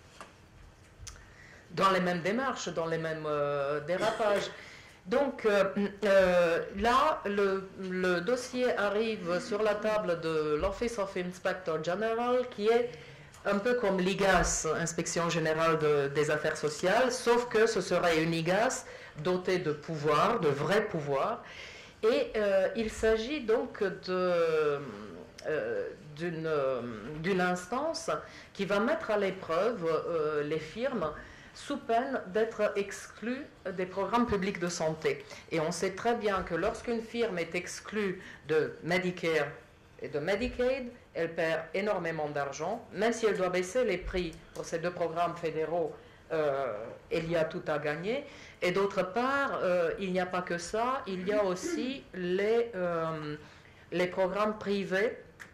dans les mêmes démarches, dans les mêmes euh, dérapages. Donc euh, euh, là, le, le dossier arrive sur la table de l'Office of Inspector General, qui est un peu comme l'I G A S, Inspection Générale de, des Affaires Sociales, sauf que ce serait une I G A S dotée de pouvoirs, de vrais pouvoirs. Et euh, il s'agit donc euh, d'une euh, instance qui va mettre à l'épreuve euh, les firmes sous peine d'être exclues des programmes publics de santé. Et on sait très bien que lorsqu'une firme est exclue de Medicare et de Medicaid, elle perd énormément d'argent, même si elle doit baisser les prix pour ces deux programmes fédéraux. Euh, il y a tout à gagner. Et d'autre part, euh, il n'y a pas que ça, il y a aussi les, euh, les programmes privés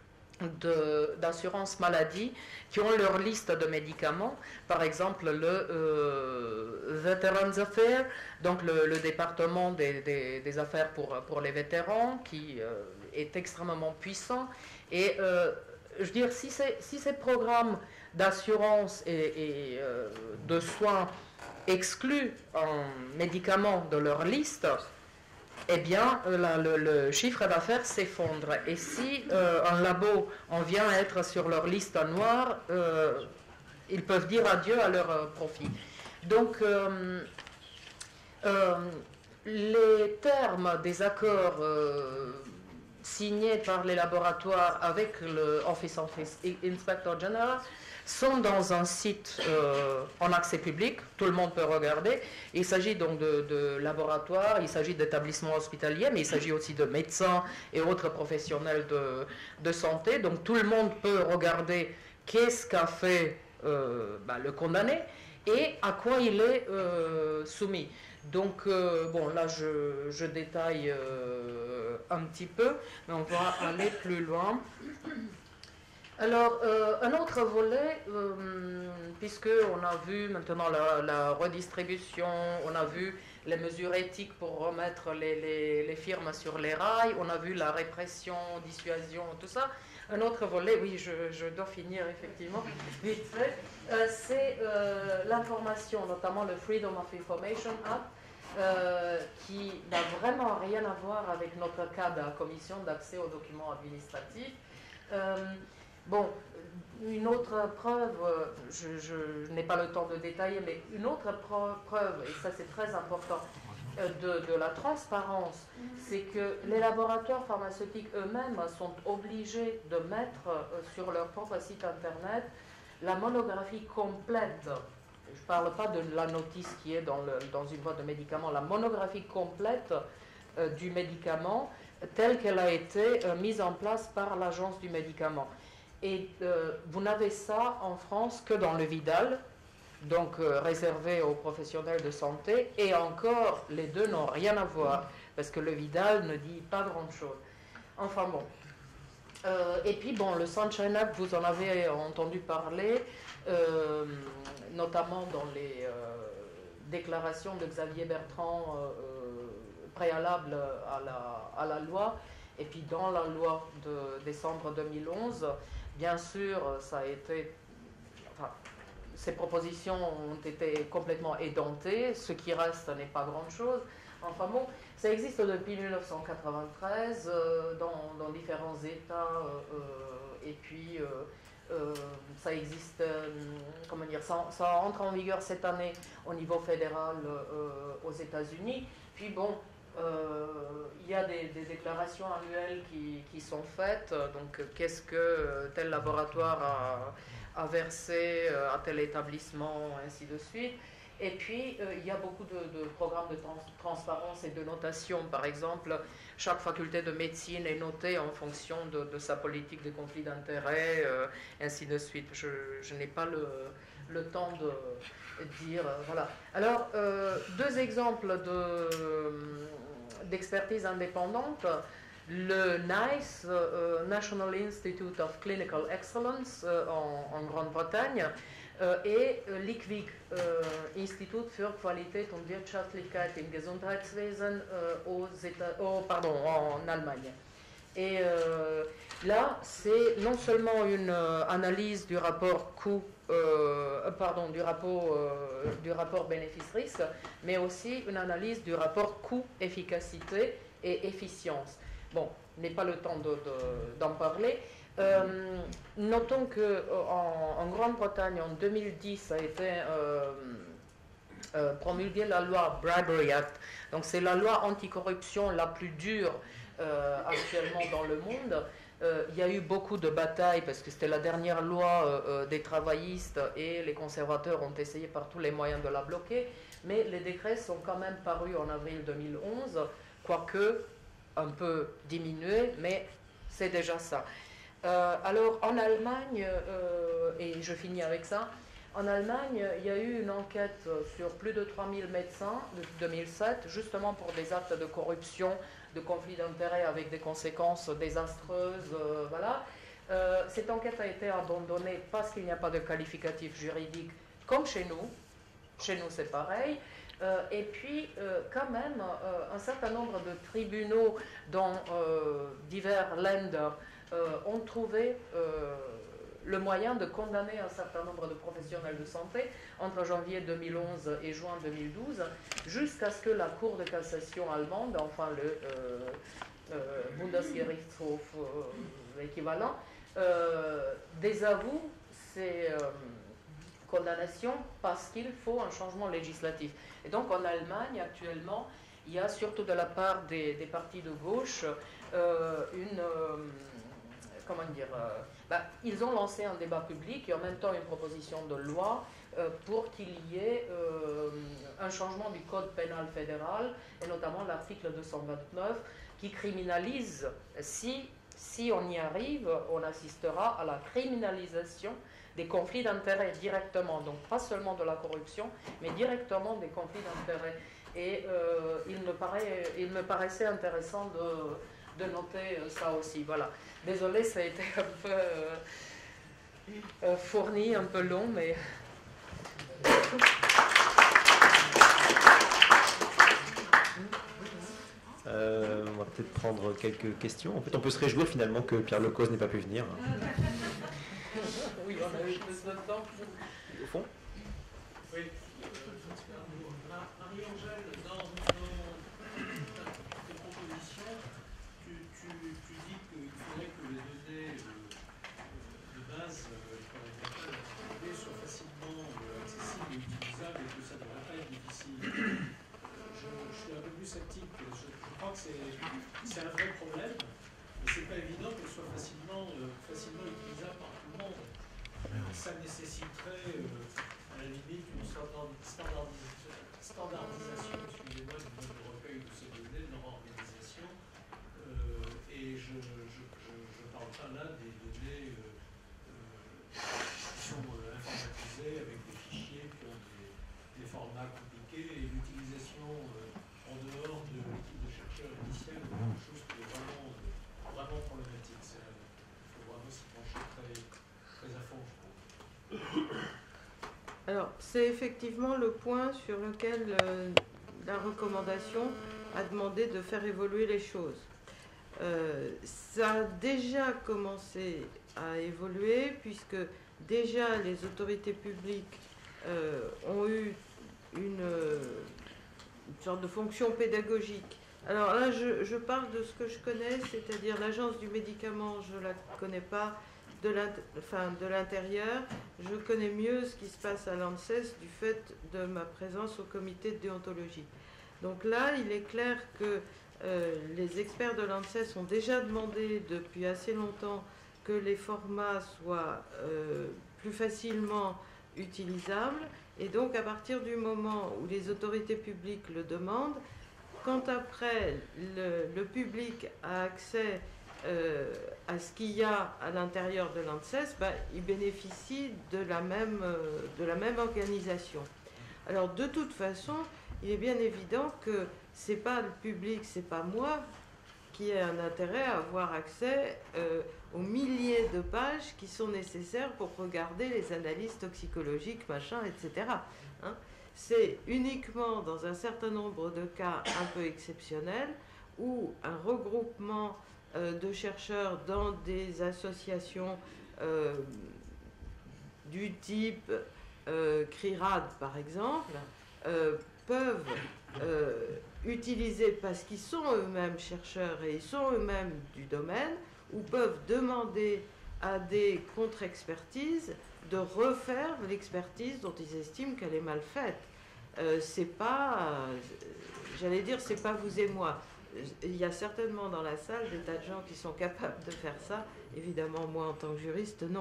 d'assurance maladie qui ont leur liste de médicaments. Par exemple, le euh, Veterans Affairs, donc le, le département des, des, des affaires pour, pour les vétérans, qui euh, est extrêmement puissant. Et euh, je veux dire, si ces, si ces programmes d'assurance et, et euh, de soins excluent un médicament de leur liste, eh bien, la, le, le chiffre d'affaires s'effondre. Et si euh, un labo en vient à être sur leur liste noire, euh, ils peuvent dire adieu à leur euh, profit. Donc, euh, euh, les termes des accords euh, signés par les laboratoires avec le Office of Inspector General sont dans un site euh, en accès public, tout le monde peut regarder. Il s'agit donc de, de laboratoires, il s'agit d'établissements hospitaliers, mais il s'agit aussi de médecins et autres professionnels de, de santé. Donc tout le monde peut regarder qu'est-ce qu'a fait euh, bah, le condamné. et à quoi il est euh, soumis. Donc, euh, bon, là, je, je détaille euh, un petit peu, mais on va aller plus loin. Alors, euh, un autre volet, euh, puisqu'on a vu maintenant la, la redistribution, on a vu les mesures éthiques pour remettre les, les, les firmes sur les rails, on a vu la répression, dissuasion, tout ça. Un autre volet, oui, je, je dois finir effectivement, vite fait, euh, c'est euh, l'information, notamment le Freedom of Information Act, euh, qui n'a vraiment rien à voir avec notre cas de la commission d'accès aux documents administratifs. Euh, bon, une autre preuve, je, je n'ai pas le temps de détailler, mais une autre preuve, et ça c'est très important, De, de la transparence, c'est que les laboratoires pharmaceutiques eux-mêmes sont obligés de mettre sur leur propre site internet la monographie complète. Je ne parle pas de la notice qui est dans, le, dans une boîte de médicaments, la monographie complète euh, du médicament telle qu'elle a été euh, mise en place par l'agence du médicament. Et euh, vous n'avez ça en France que dans le Vidal, donc euh, réservé aux professionnels de santé, et encore, les deux n'ont rien à voir, parce que le Vidal ne dit pas grand-chose. Enfin bon. Euh, et puis bon, le Sunshine Act, vous en avez entendu parler, euh, notamment dans les euh, déclarations de Xavier Bertrand euh, préalables à la, à la loi, et puis dans la loi de décembre deux mille onze, bien sûr, ça a été... Enfin, ces propositions ont été complètement édentées, ce qui reste n'est pas grand-chose. Enfin bon, ça existe depuis mille neuf cent quatre-vingt-treize euh, dans, dans différents États, euh, et puis euh, euh, ça existe, euh, comment dire, ça, ça entre en vigueur cette année au niveau fédéral euh, aux États-Unis. Puis bon, euh, il y a des, des déclarations annuelles qui, qui sont faites, donc qu'est-ce que tel laboratoire a... à verser à tel établissement, ainsi de suite. Et puis, euh, il y a beaucoup de, de programmes de trans transparence et de notation. Par exemple, chaque faculté de médecine est notée en fonction de, de sa politique de conflit d'intérêts, euh, ainsi de suite. Je, je n'ai pas le, le temps de dire... Euh, voilà. Alors, euh, deux exemples d'expertise de, indépendante. Le NICE, euh, National Institute of Clinical Excellence, euh, en, en Grande-Bretagne, euh, et euh, l'I Q V I C, euh, Institut für Qualität und Wirtschaftlichkeit im Gesundheitswesen, euh, aux États, oh, pardon, en Allemagne. Et euh, là, c'est non seulement une euh, analyse du rapport coût, euh, pardon, du rapport, euh, du rapport bénéfice-risque, mais aussi une analyse du rapport coût-efficacité et efficience. Bon, je n'ai pas le temps de, de, d'en parler. Euh, notons qu'en en Grande-Bretagne, en deux mille dix, a été euh, euh, promulguée la loi Bribery Act. Donc c'est la loi anticorruption la plus dure euh, actuellement dans le monde. Euh, il y a eu beaucoup de batailles parce que c'était la dernière loi euh, des travaillistes et les conservateurs ont essayé par tous les moyens de la bloquer. Mais les décrets sont quand même parus en avril deux mille onze, quoique un peu diminué, mais c'est déjà ça. Euh, alors en Allemagne, euh, et je finis avec ça, en Allemagne, il y a eu une enquête sur plus de trois mille médecins depuis deux mille sept, justement pour des actes de corruption, de conflits d'intérêts avec des conséquences désastreuses. Euh, voilà. Euh, cette enquête a été abandonnée parce qu'il n'y a pas de qualificatif juridique, comme chez nous. Chez nous, c'est pareil. Euh, et puis, euh, quand même, euh, un certain nombre de tribunaux dans euh, divers länder euh, ont trouvé euh, le moyen de condamner un certain nombre de professionnels de santé entre janvier deux mille onze et juin deux mille douze, jusqu'à ce que la Cour de cassation allemande, enfin le euh, euh, Bundesgerichtshof euh, équivalent, euh, désavoue ces... Euh, condamnation parce qu'il faut un changement législatif. Et donc en Allemagne actuellement, il y a surtout de la part des, des partis de gauche euh, une, euh, comment dire, euh, bah, ils ont lancé un débat public et en même temps une proposition de loi euh, pour qu'il y ait euh, un changement du code pénal fédéral et notamment l'article deux cent vingt-neuf qui criminalise, si, si on y arrive, on assistera à la criminalisation des conflits d'intérêts directement, donc pas seulement de la corruption, mais directement des conflits d'intérêts. Et euh, il, me paraît, il me paraissait intéressant de, de noter ça aussi. Voilà. Désolée, ça a été un peu euh, euh, fourni, un peu long, mais... Euh, on va peut-être prendre quelques questions. En fait, on peut se réjouir finalement que Pierre Lecause n'ait pas pu venir. Oui, on a eu plus de temps. Au fond. Oui. Marie-Angèle, dans, dans tes propositions, tu, tu, tu dis qu'il faudrait que les données de base euh, soient facilement accessibles et utilisables et que ça ne devrait pas être difficile. Je, je suis un peu plus sceptique. Je, je crois que c'est un vrai problème, mais ce n'est pas évident qu'elle soit facilement, euh, facilement utilisable par tout le monde. Ça nécessiterait, euh, à la limite, une standardisation, standardisation excusez-moi, du mode de recueil de ces données, de leur organisation. Euh, et je ne parle pas là des données euh, euh, qui sont euh, informatisées avec des fichiers qui ont des, des formats compliqués et l'utilisation euh, en dehors de l'équipe de chercheurs initiale est quelque chose qui est vraiment, euh, vraiment problématique. Il faut vraiment s'y pencher très, très à fond, je trouve. Alors, c'est effectivement le point sur lequel euh, la recommandation a demandé de faire évoluer les choses. Euh, ça a déjà commencé à évoluer puisque déjà les autorités publiques euh, ont eu une, euh, une sorte de fonction pédagogique. Alors là, je, je parle de ce que je connais, c'est-à-dire l'agence du médicament, je ne la connais pas de l'intérieur. Je connais mieux ce qui se passe à l'ANSES du fait de ma présence au comité de déontologie. Donc là, il est clair que euh, les experts de l'ANSES ont déjà demandé depuis assez longtemps que les formats soient euh, plus facilement utilisables. Et donc, à partir du moment où les autorités publiques le demandent, quand après le, le public a accès Euh, à ce qu'il y a à l'intérieur de l'ANSES, ben, ils bénéficient de la, même, euh, de la même organisation. Alors de toute façon, il est bien évident que ce n'est pas le public, ce n'est pas moi qui ai un intérêt à avoir accès euh, aux milliers de pages qui sont nécessaires pour regarder les analyses toxicologiques, machin, et cetera. Hein. C'est uniquement dans un certain nombre de cas un peu exceptionnels où un regroupement de chercheurs dans des associations euh, du type euh, CRIRAD par exemple, euh, peuvent euh, utiliser, parce qu'ils sont eux-mêmes chercheurs et ils sont eux-mêmes du domaine, ou peuvent demander à des contre-expertises de refaire l'expertise dont ils estiment qu'elle est mal faite. Euh, c'est pas, euh, j'allais dire, c'est pas vous et moi. Il y a certainement dans la salle des tas de gens qui sont capables de faire ça. Évidemment, moi, en tant que juriste, non.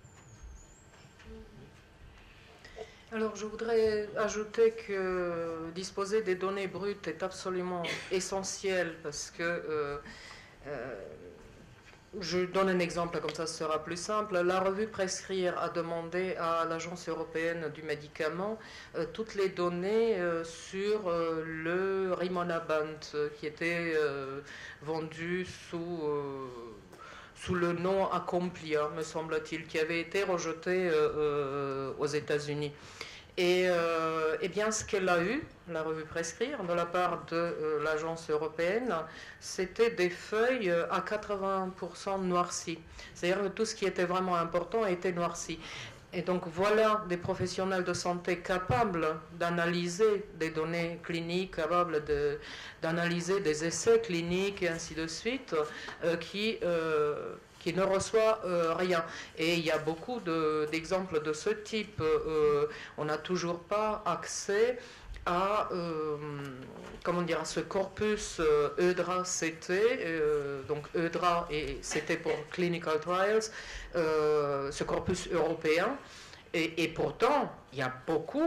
Alors, je voudrais ajouter que disposer des données brutes est absolument essentiel parce que, euh, euh, je donne un exemple, comme ça ce sera plus simple. La revue Prescrire a demandé à l'Agence européenne du médicament euh, toutes les données euh, sur euh, le rimonabant euh, qui était euh, vendu sous, euh, sous le nom Acomplia, me semble-t-il, qui avait été rejeté euh, euh, aux États-Unis. Et euh, eh bien, ce qu'elle a eu, la revue Prescrire, de la part de euh, l'agence européenne, c'était des feuilles à quatre-vingts pour cent noircies. C'est-à-dire que tout ce qui était vraiment important a été noirci. Et donc voilà des professionnels de santé capables d'analyser des données cliniques, capables d'analyser de, des essais cliniques et ainsi de suite, euh, qui... Euh, qui ne reçoit euh, rien. Et il y a beaucoup d'exemples de, de ce type. Euh, on n'a toujours pas accès à, euh, comment dire, à ce corpus euh, EUDRA-C T, euh, donc EUDRA et C T pour Clinical Trials, euh, ce corpus européen. Et, et pourtant, il y a beaucoup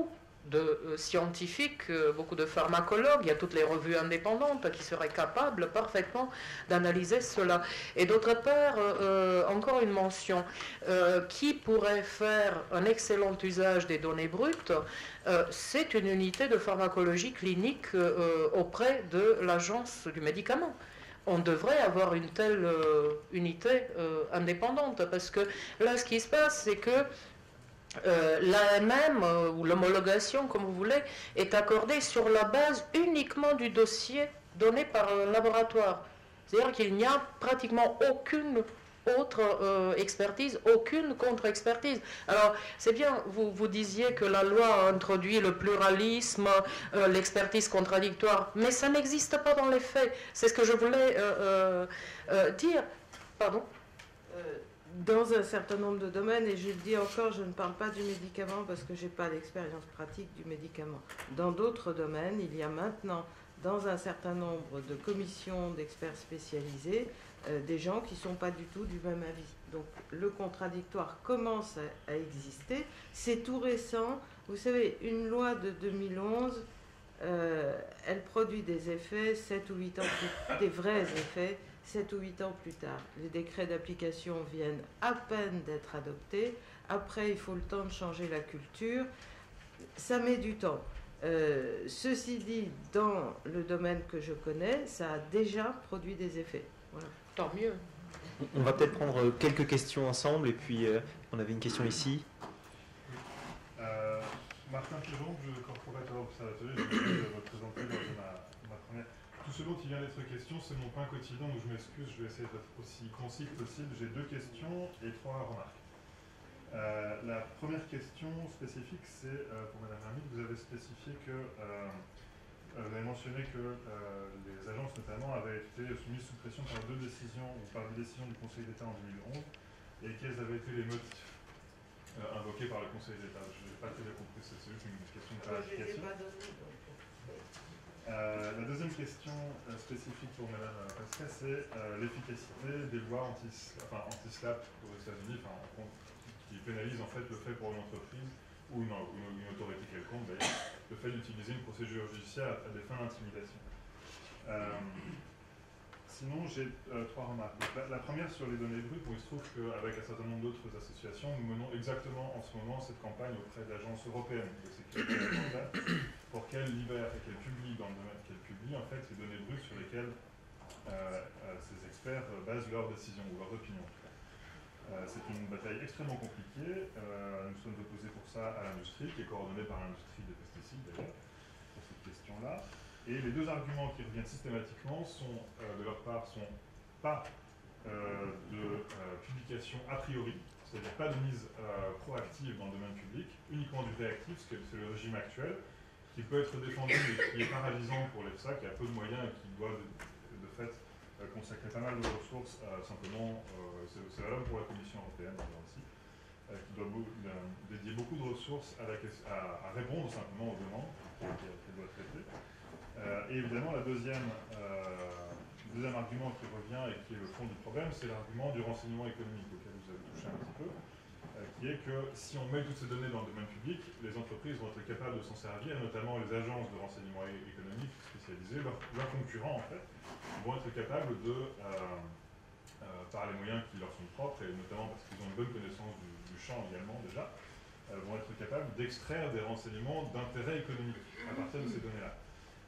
de euh, scientifiques, euh, beaucoup de pharmacologues, il y a toutes les revues indépendantes qui seraient capables parfaitement d'analyser cela. Et d'autre part, euh, encore une mention, euh, qui pourrait faire un excellent usage des données brutes, euh, c'est une unité de pharmacologie clinique euh, auprès de l'agence du médicament. On devrait avoir une telle euh, unité euh, indépendante, parce que là, ce qui se passe, c'est que Euh, l'A M M, euh, ou l'homologation, comme vous voulez, est accordée sur la base uniquement du dossier donné par un laboratoire. C'est-à-dire qu'il n'y a pratiquement aucune autre euh, expertise, aucune contre-expertise. Alors, c'est bien, vous, vous disiez que la loi a introduit le pluralisme, euh, l'expertise contradictoire, mais ça n'existe pas dans les faits. C'est ce que je voulais euh, euh, euh, dire. Pardon ? Dans un certain nombre de domaines, et je le dis encore, je ne parle pas du médicament parce que je n'ai pas d'expérience pratique du médicament. Dans d'autres domaines, il y a maintenant, dans un certain nombre de commissions d'experts spécialisés, euh, des gens qui ne sont pas du tout du même avis. Donc le contradictoire commence à, à exister. C'est tout récent. Vous savez, une loi de deux mille onze, euh, elle produit des effets sept ou huit ans plus, des vrais effets, sept ou huit ans plus tard. Les décrets d'application viennent à peine d'être adoptés. Après, il faut le temps de changer la culture. Ça met du temps. Euh, ceci dit, dans le domaine que je connais, ça a déjà produit des effets. Voilà. Tant mieux. On va peut-être prendre quelques questions ensemble, et puis euh, on avait une question ici. Euh, Martin Piron, je corporateur observateur, je vais vous présenter lors de ma, ma première. Tout ce dont il vient d'être question, c'est mon pain quotidien, donc je m'excuse, je vais essayer d'être aussi concis que possible. J'ai deux questions et trois remarques. Euh, la première question spécifique, c'est euh, pour Madame Hermite. Vous avez spécifié que, euh, vous avez mentionné que euh, les agences notamment avaient été soumises sous pression par deux décisions, ou par des décisions du Conseil d'État en deux mille onze, et quels avaient été les motifs euh, invoqués par le Conseil d'État. Je n'ai pas très bien compris, c'est juste une question de clarification. Euh, la deuxième question euh, spécifique pour Mme Pasca, c'est euh, l'efficacité des lois anti-S L A P anti aux États-Unis, enfin, qui pénalisent en fait le fait pour une entreprise ou une, une, une autorité quelconque d'ailleurs, le fait d'utiliser une procédure judiciaire à, à des fins d'intimidation. Euh, sinon, j'ai euh, trois remarques. La, la première sur les données brutes, où il se trouve qu'avec un certain nombre d'autres associations, nous menons exactement en ce moment cette campagne auprès de l'Agence européenne de sécurité alimentaire pour qu'elle libère et qu'elle publie dans le domaine qu'elle publie en fait les données brutes sur lesquelles euh, euh, ces experts euh, basent leurs décisions ou leurs opinions. Euh, c'est une bataille extrêmement compliquée. Euh, nous sommes opposés pour ça à l'industrie, qui est coordonnée par l'industrie des pesticides d'ailleurs, pour cette question-là. Et les deux arguments qui reviennent systématiquement sont, euh, de leur part, sont pas euh, de euh, publication a priori, c'est-à-dire pas de mise euh, proactive dans le domaine public, uniquement du réactif, ce que c'est le régime actuel, qui peut être défendu mais qui est paralysant pour l'E F S A, qui a peu de moyens et qui doit de, de fait euh, consacrer pas mal de ressources à simplement, euh, c'est valable pour la Commission européenne aussi, euh, qui doit euh, dédier beaucoup de ressources à, la, à, à répondre simplement aux demandes qu'elle doit traiter. Euh, et évidemment, la deuxième, euh, le deuxième argument qui revient et qui est le fond du problème, c'est l'argument du renseignement économique auquel vous avez touché un petit peu, euh, qui est que si on met toutes ces données dans le domaine public, les entreprises vont être capables de s'en servir, et notamment les agences de renseignement économique spécialisées, leurs, leurs concurrents en fait, vont être capables de, euh, euh, par les moyens qui leur sont propres, et notamment parce qu'ils ont une bonne connaissance du, du champ également déjà, euh, vont être capables d'extraire des renseignements d'intérêt économique à partir de ces données-là.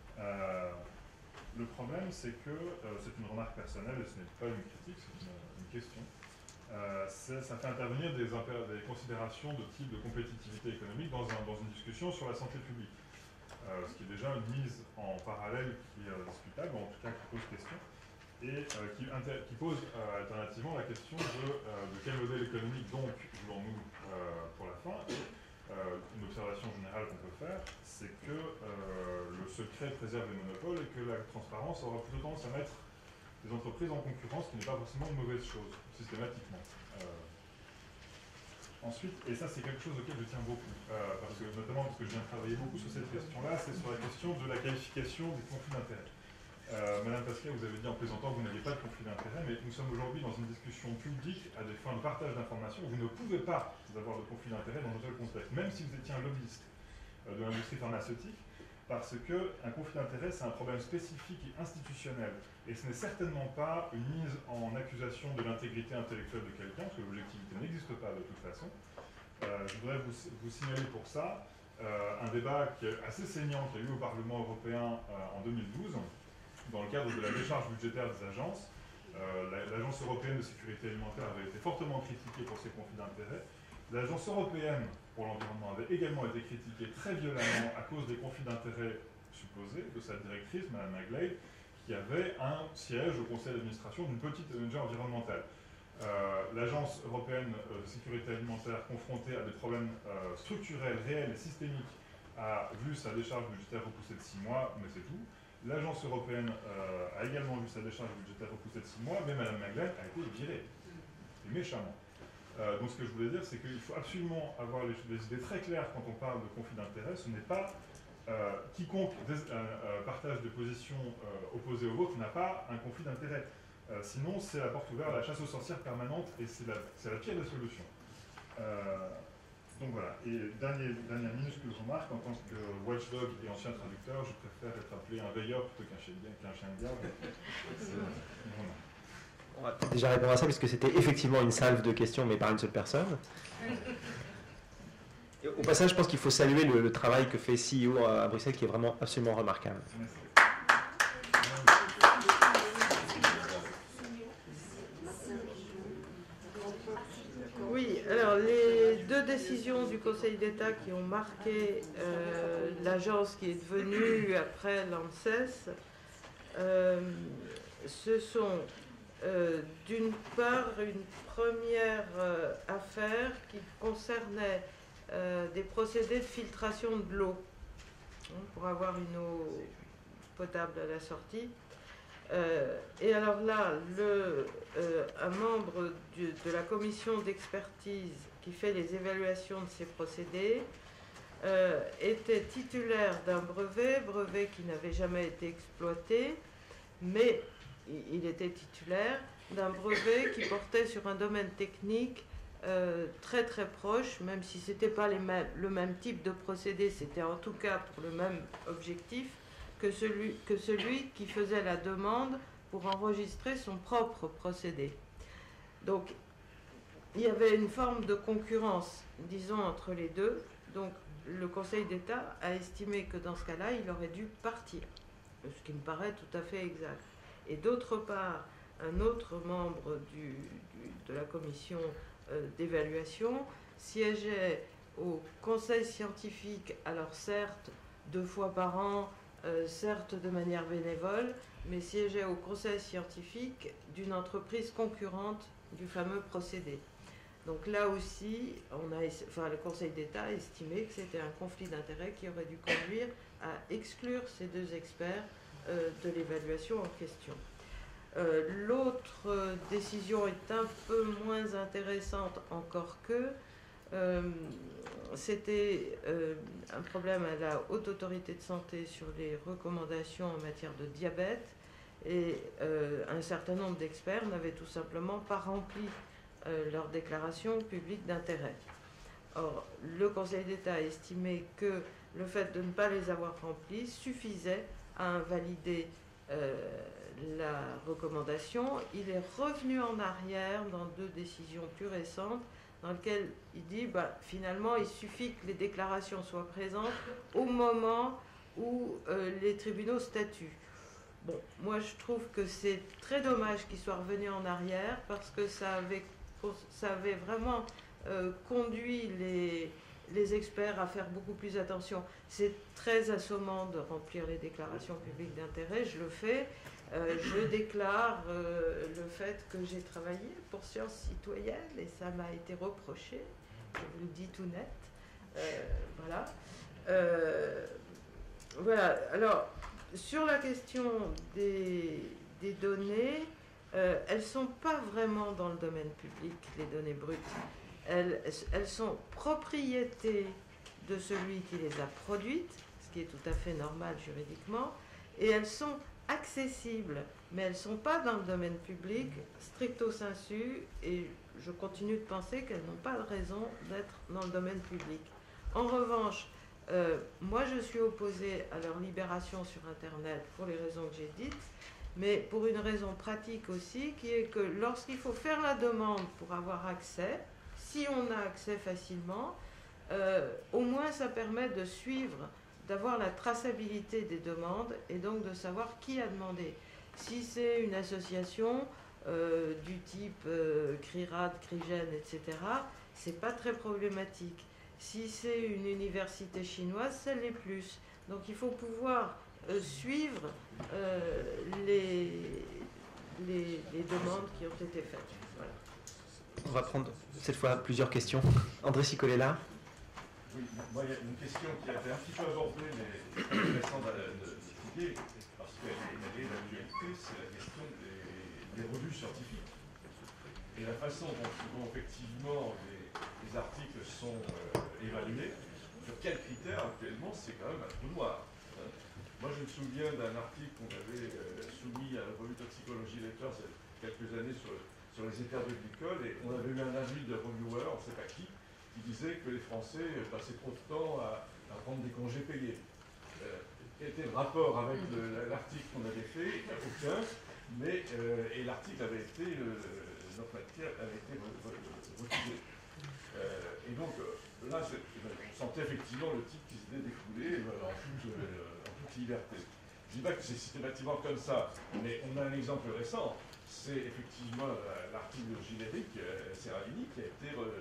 Euh, le problème, c'est que, euh, c'est une remarque personnelle et ce n'est pas une critique, c'est une, une question, euh, ça fait intervenir des, des considérations de type de compétitivité économique dans, un, dans une discussion sur la santé publique. Euh, ce qui est déjà une mise en parallèle qui est euh, discutable, en tout cas qui pose question, et euh, qui, qui pose euh, alternativement la question de, euh, de quel modèle économique donc voulons-nous euh, pour la fin. Et, Euh, une observation générale qu'on peut faire, c'est que euh, le secret préserve les monopoles et que la transparence aura plutôt tendance à mettre les entreprises en concurrence, ce qui n'est pas forcément une mauvaise chose, systématiquement. Euh, ensuite, et ça c'est quelque chose auquel je tiens beaucoup, euh, parce que, notamment parce que je viens de travailler beaucoup sur cette question-là, c'est sur la question de la qualification des conflits d'intérêts. Euh, Madame Pascal, vous avez dit en plaisantant que vous n'aviez pas de conflit d'intérêt, mais nous sommes aujourd'hui dans une discussion publique à des fins de partage d'informations. Vous ne pouvez pas avoir de conflit d'intérêt dans un tel contexte, même si vous étiez un lobbyiste. euh, de l'industrie pharmaceutique, parce qu'un conflit d'intérêts, c'est un problème spécifique et institutionnel. Et ce n'est certainement pas une mise en accusation de l'intégrité intellectuelle de quelqu'un, parce que l'objectivité n'existe pas de toute façon. Euh, je voudrais vous, vous signaler pour ça euh, un débat qui est assez saignant qui a eu au Parlement européen euh, en deux mille douze, dans le cadre de la décharge budgétaire des agences. Euh, L'Agence européenne de sécurité alimentaire avait été fortement critiquée pour ses conflits d'intérêts. L'Agence européenne pour l'environnement avait également été critiquée très violemment à cause des conflits d'intérêts supposés de sa directrice, Mme Maglade, qui avait un siège au conseil d'administration d'une petite O N G environnementale. Euh, L'Agence européenne de sécurité alimentaire, confrontée à des problèmes euh, structurels, réels et systémiques, a vu sa décharge budgétaire repoussée de six mois, mais c'est tout. L'Agence européenne euh, a également vu sa décharge budgétaire repoussée de six mois, mais Mme Maglade a été virée, et méchamment. Euh, donc ce que je voulais dire, c'est qu'il faut absolument avoir les, les idées très claires quand on parle de conflit d'intérêts. Ce n'est pas euh, quiconque des, euh, euh, partage des positions euh, opposées aux vôtres n'a pas un conflit d'intérêts. Euh, sinon, c'est la porte ouverte à la chasse aux sorcières permanente et c'est la, la pire des solutions. Euh, donc voilà. Et dernier, dernière minuscule remarque, en tant que watchdog et ancien traducteur, je préfère être appelé un veilleur plutôt qu'un chien, qu'un chien de garde. Voilà. On va peut-être déjà répondre à ça, puisque c'était effectivement une salve de questions, mais par une seule personne. Et au passage, je pense qu'il faut saluer le, le travail que fait C E O à Bruxelles, qui est vraiment absolument remarquable. Merci. Oui, alors les deux décisions du Conseil d'État qui ont marqué euh, l'agence qui est devenue après l'ANSES, euh, ce sont euh, d'une part une première euh, affaire qui concernait euh, des procédés de filtration de l'eau hein, pour avoir une eau potable à la sortie. Euh, et alors là, le, euh, un membre du, de la commission d'expertise qui fait les évaluations de ces procédés euh, était titulaire d'un brevet, brevet qui n'avait jamais été exploité, mais il était titulaire d'un brevet qui portait sur un domaine technique euh, très très proche, même si ce n'était pas les mêmes, le même type de procédé, c'était en tout cas pour le même objectif, que celui, que celui qui faisait la demande pour enregistrer son propre procédé. Donc, il y avait une forme de concurrence, disons, entre les deux. Donc, le Conseil d'État a estimé que dans ce cas-là, il aurait dû partir, ce qui me paraît tout à fait exact. Et d'autre part, un autre membre du, du, de la commission euh, d'évaluation siégeait au Conseil scientifique, alors certes, deux fois par an, Euh, certes de manière bénévole, mais siégeait au conseil scientifique d'une entreprise concurrente du fameux procédé. Donc là aussi, on a, enfin, le Conseil d'État a estimé que c'était un conflit d'intérêts qui aurait dû conduire à exclure ces deux experts euh, de l'évaluation en question. Euh, L'autre euh, décision est un peu moins intéressante encore que Euh, c'était euh, un problème à la Haute Autorité de Santé sur les recommandations en matière de diabète et euh, un certain nombre d'experts n'avaient tout simplement pas rempli euh, leur déclaration publique d'intérêt. Or, le Conseil d'État a estimé que le fait de ne pas les avoir remplis suffisait à invalider euh, la recommandation. Il est revenu en arrière dans deux décisions plus récentes dans lequel il dit bah, finalement il suffit que les déclarations soient présentes au moment où euh, les tribunaux statuent. Bon, moi je trouve que c'est très dommage qu'il soit revenu en arrière parce que ça avait, ça avait vraiment euh, conduit les, les experts à faire beaucoup plus attention. C'est très assommant de remplir les déclarations publiques d'intérêt, je le fais. Euh, je déclare euh, le fait que j'ai travaillé pour Sciences Citoyennes et ça m'a été reproché, je vous le dis tout net. Euh, voilà. Euh, voilà. Alors, sur la question des, des données, euh, elles ne sont pas vraiment dans le domaine public, les données brutes. Elles, elles sont propriété de celui qui les a produites, ce qui est tout à fait normal juridiquement, et elles sont accessibles, mais elles ne sont pas dans le domaine public, stricto sensu, et je continue de penser qu'elles n'ont pas de raison d'être dans le domaine public. En revanche, Euh, moi, je suis opposée à leur libération sur Internet pour les raisons que j'ai dites, mais pour une raison pratique aussi, qui est que lorsqu'il faut faire la demande pour avoir accès, si on a accès facilement, euh, au moins ça permet de suivre, d'avoir la traçabilité des demandes et donc de savoir qui a demandé. Si c'est une association euh, du type euh, CRIRAD, CRIGEN, et cetera, c'est pas très problématique. Si c'est une université chinoise, ça l'est plus. Donc il faut pouvoir euh, suivre euh, les, les, les demandes qui ont été faites. Voilà. On va prendre cette fois plusieurs questions. André Sicolella. Oui, moi il y a une question qui a été un petit peu abordée, mais très intéressante d'expliquer, parce qu'elle est d'actualité, c'est la question des, des revues scientifiques. Et la façon dont, dont effectivement les, les articles sont euh, évalués, sur quels critères actuellement, c'est quand même un trou noir. Hein. Moi je me souviens d'un article qu'on avait euh, soumis à la revue Toxicology Letters il y a quelques années sur, sur les éthers de glycol, et on avait eu un avis de reviewer, on ne sait pas qui, qui disait que les Français passaient trop de temps à, à prendre des congés payés. Euh, quel était le rapport avec l'article qu'on avait fait? Aucun, mais euh, et l'article avait été, euh, notre matière avait été refusé. Euh, et donc euh, là, on sentait effectivement le titre qui s'était découlé euh, en, toute, euh, en toute liberté. Je ne dis pas que c'est systématiquement comme ça, mais on a un exemple récent. C'est effectivement l'article générique euh, Serralini qui a été re,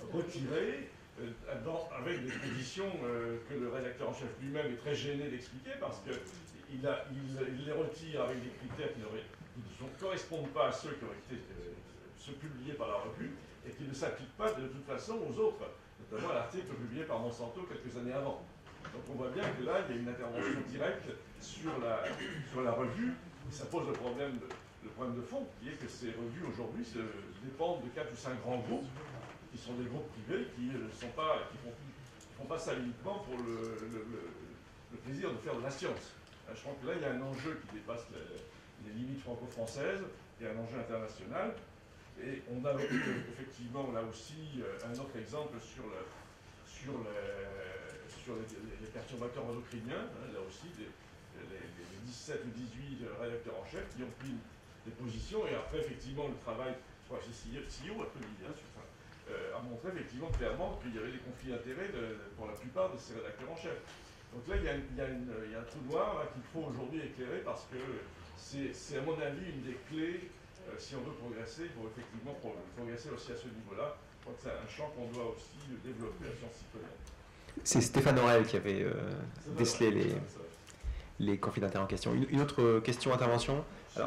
retiré euh, dans, avec des conditions euh, que le rédacteur en chef lui-même est très gêné d'expliquer, parce qu'il il, il les retire avec des critères qui, qui ne correspondent pas à ceux qui ont été euh, ceux publiés par la revue et qui ne s'appliquent pas de toute façon aux autres, notamment à l'article publié par Monsanto quelques années avant. Donc on voit bien que là, il y a une intervention directe sur la, sur la revue, et ça pose le problème de le problème de fond, qui est que ces revues aujourd'hui dépendent de quatre ou cinq grands groupes, qui sont des groupes privés, qui ne sont pas, qui font, qui font pas ça uniquement pour le, le, le, le plaisir de faire de la science. Je crois que là, il y a un enjeu qui dépasse les, les limites franco-françaises, il y a un enjeu international, et on a effectivement là aussi un autre exemple sur, le, sur, le, sur les, les, les perturbateurs endocriniens, hein, là aussi, des, les, les dix-sept ou dix-huit rédacteurs en chef qui ont pris des positions, et après effectivement le travail, je crois que c'est C E O après midi, hein, ça, euh, a montré effectivement clairement qu'il y avait des conflits d'intérêts de, pour la plupart de ces rédacteurs en chef. Donc là il y a, il y a, une, il y a un trou noir qu'il faut aujourd'hui éclairer, parce que c'est à mon avis une des clés, euh, si on veut progresser, il faut effectivement progresser aussi à ce niveau-là. Je crois que c'est un champ qu'on doit aussi développer, la science citoyenne. C'est Stéphane Aurel qui avait euh, décelé les, les conflits d'intérêts en question. Une, une autre question, intervention. Alors,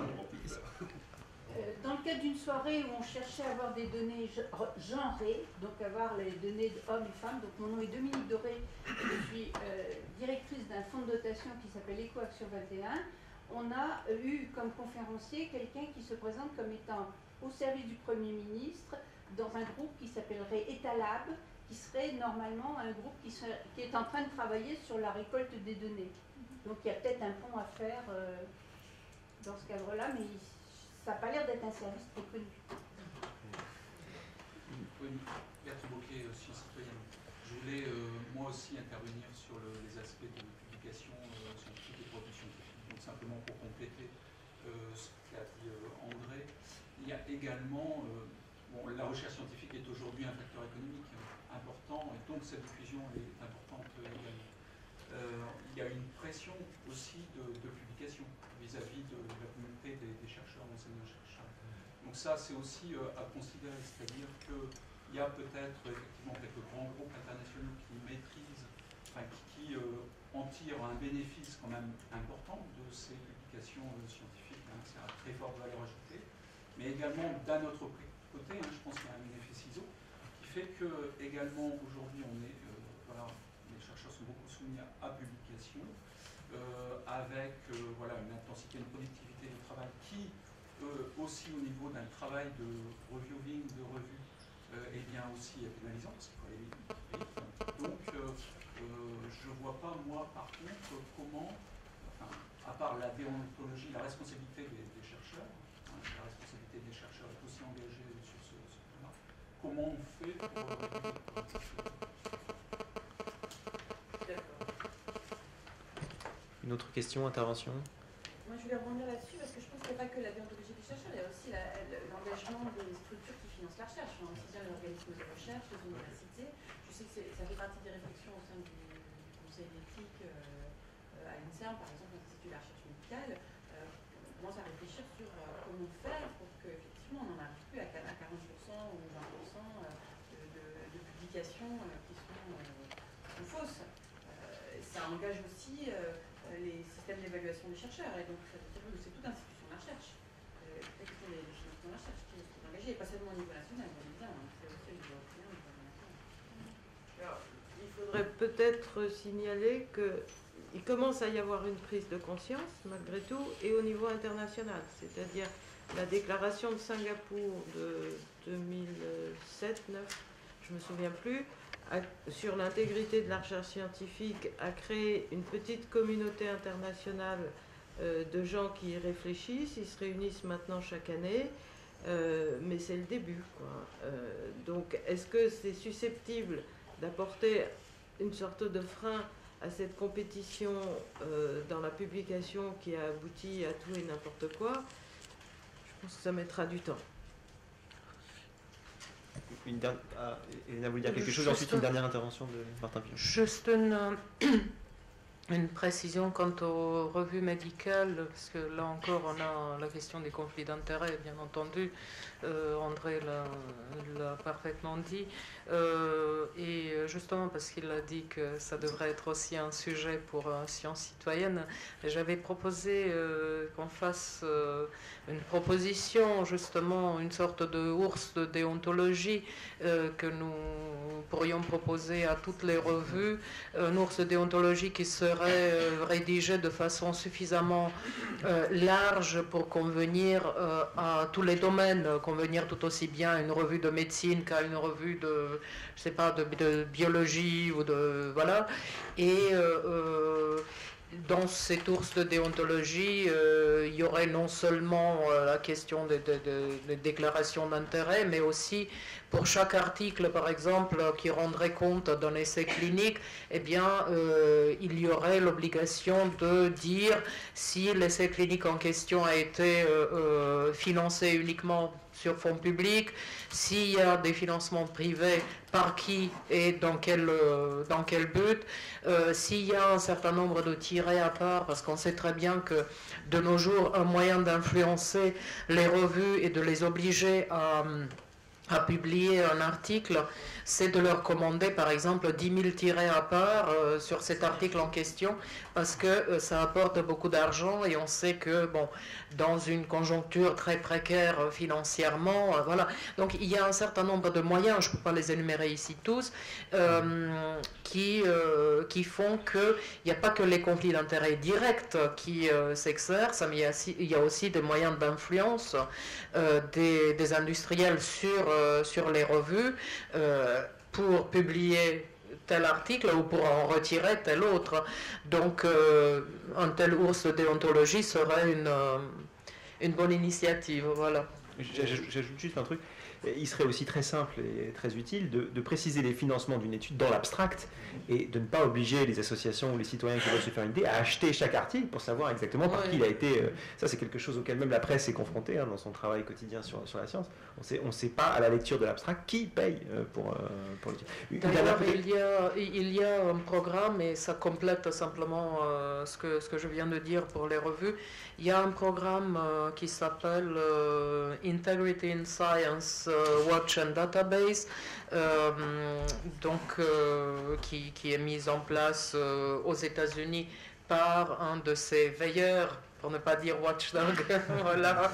dans le cadre d'une soirée où on cherchait à avoir des données genrées, donc avoir les données d'hommes et femmes, donc mon nom est Dominique Doré, je suis euh, directrice d'un fonds de dotation qui s'appelle EcoAction vingt et un. On a eu comme conférencier quelqu'un qui se présente comme étant au service du Premier ministre dans un groupe qui s'appellerait Etalab, qui serait normalement un groupe qui, serait, qui est en train de travailler sur la récolte des données. Donc il y a peut-être un pont à faire euh, dans ce cadre-là, mais ça n'a pas l'air d'être un service très connu. Oui, Bertrand Bocquet, Sciences Citoyennes. Je voulais euh, moi aussi intervenir sur le, les aspects de publication euh, scientifique et de production scientifique. Donc simplement pour compléter euh, ce qu'a dit euh, André, il y a également, euh, bon, la recherche scientifique est aujourd'hui un facteur économique important, et donc cette diffusion est importante euh, également. Euh, il y a une pression aussi de, de publication vis-à-vis de, de la communauté des, des chercheurs, enseignants-chercheurs. Donc ça, c'est aussi euh, à considérer, c'est-à-dire qu'il y a peut-être effectivement quelques grands groupes internationaux qui maîtrisent, enfin qui, qui euh, en tirent un bénéfice quand même important de ces publications euh, scientifiques, hein, c'est à très forte valeur ajoutée, mais également d'un autre côté, hein, je pense qu'il y a un effet ciseau, qui fait que également aujourd'hui on est, euh, voilà, les chercheurs sont beaucoup soumis à, à publication, euh, avec euh, voilà, une intensité, une productivité de travail qui, euh, aussi au niveau d'un travail de reviewing, de revue, euh, eh bien aussi est pénalisant, parce qu'il faut aller vite. Donc euh, euh, je ne vois pas, moi, par contre, comment, enfin, à part la déontologie, la responsabilité des, des chercheurs, hein, la responsabilité des chercheurs est aussi engagée sur ce, ce point-là, comment on fait pour... Euh, D'accord. Une autre question, intervention? Moi, je voulais rebondir là-dessus parce que je pense qu'il n'y a pas que la déontologie des chercheurs, il y a aussi l'engagement des structures qui financent la recherche, hein, aussi bien les organismes de recherche, les universités. Je sais que ça fait partie des réflexions au sein du, du conseil d'éthique euh, à l'INSERM, par exemple, l'Institut de la recherche médicale. Euh, on commence à réfléchir sur euh, comment faire pour qu'effectivement on n'en arrive plus à quarante pour cent ou vingt pour cent de, de, de publications euh, qui sont, euh, qui sont fausses. Euh, ça engage aussi euh, les systèmes d'évaluation des chercheurs, et donc ça veut dire que c'est toute institution de la recherche, euh, la question des financements de la recherche qui est, qui est engagée, et pas seulement au niveau national, bien évidemment, c'est aussi au niveau européen, au niveau international. Alors, il faudrait peut-être signaler qu'il commence à y avoir une prise de conscience, malgré tout, et au niveau international, c'est-à-dire la déclaration de Singapour de deux mille sept deux mille neuf, je ne me souviens plus, A, sur l'intégrité de la recherche scientifique, a créé une petite communauté internationale euh, de gens qui y réfléchissent. Ils se réunissent maintenant chaque année, euh, mais c'est le début, quoi. Euh, donc, est-ce que c'est susceptible d'apporter une sorte de frein à cette compétition euh, dans la publication qui a abouti à tout et n'importe quoi? Je pense que ça mettra du temps. Une dernière, ah, Elena voulait dire quelque chose, ensuite une dernière intervention de Martin Villon. Juste une, une précision quant aux revues médicales, parce que là encore on a la question des conflits d'intérêts, bien entendu, euh, André l'a parfaitement dit, euh, et justement parce qu'il a dit que ça devrait être aussi un sujet pour euh, Sciences citoyennes, j'avais proposé euh, qu'on fasse euh, une proposition, justement, une sorte de ours de déontologie euh, que nous pourrions proposer à toutes les revues, un ours de déontologie qui serait euh, rédigé de façon suffisamment euh, large pour convenir euh, à tous les domaines, convenir tout aussi bien à une revue de médecine qu'à une revue de, je sais pas, de, de biologie ou de, voilà, et euh, euh, dans cet ours de déontologie, euh, il y aurait non seulement euh, la question des de, de, de déclarations d'intérêt, mais aussi pour chaque article, par exemple, qui rendrait compte d'un essai clinique, eh bien, euh, il y aurait l'obligation de dire si l'essai clinique en question a été euh, euh, financé uniquement sur fonds publics, s'il y a des financements privés, par qui et dans quel, euh, dans quel but, euh, s'il y a un certain nombre de tirets à part, parce qu'on sait très bien que de nos jours, un moyen d'influencer les revues et de les obliger à, à publier un article, c'est de leur commander par exemple dix mille tirets à part euh, sur cet article en question, parce que euh, ça apporte beaucoup d'argent et on sait que, bon, dans une conjoncture très précaire euh, financièrement, euh, voilà. Donc il y a un certain nombre de moyens, je ne peux pas les énumérer ici tous, euh, qui, euh, qui font qu'il n'y a pas que les conflits d'intérêts directs qui euh, s'exercent, mais il y, a, il y a aussi des moyens d'influence euh, des, des industriels sur, euh, sur les revues, euh, pour publier tel article ou pour en retirer tel autre. Donc euh, un tel ours de déontologie serait une, euh, une bonne initiative. Voilà. J'ajoute juste un truc. Il serait aussi très simple et très utile de, de préciser les financements d'une étude dans l'abstract et de ne pas obliger les associations ou les citoyens qui veulent se faire une idée à acheter chaque article pour savoir exactement par ouais. qui il a été... Euh, ça, c'est quelque chose auquel même la presse est confrontée hein, dans son travail quotidien sur, sur la science. On sait, on ne sait pas à la lecture de l'abstract qui paye euh, pour, euh, pour l'étude. D'ailleurs, il y, a, il y a un programme, et ça complète simplement euh, ce, que, ce que je viens de dire pour les revues. Il y a un programme euh, qui s'appelle euh, Integrity in Science euh, Watch and Database, euh, donc, euh, qui, qui est mis en place euh, aux États-Unis par un de ces veilleurs, pour ne pas dire watchdog, voilà.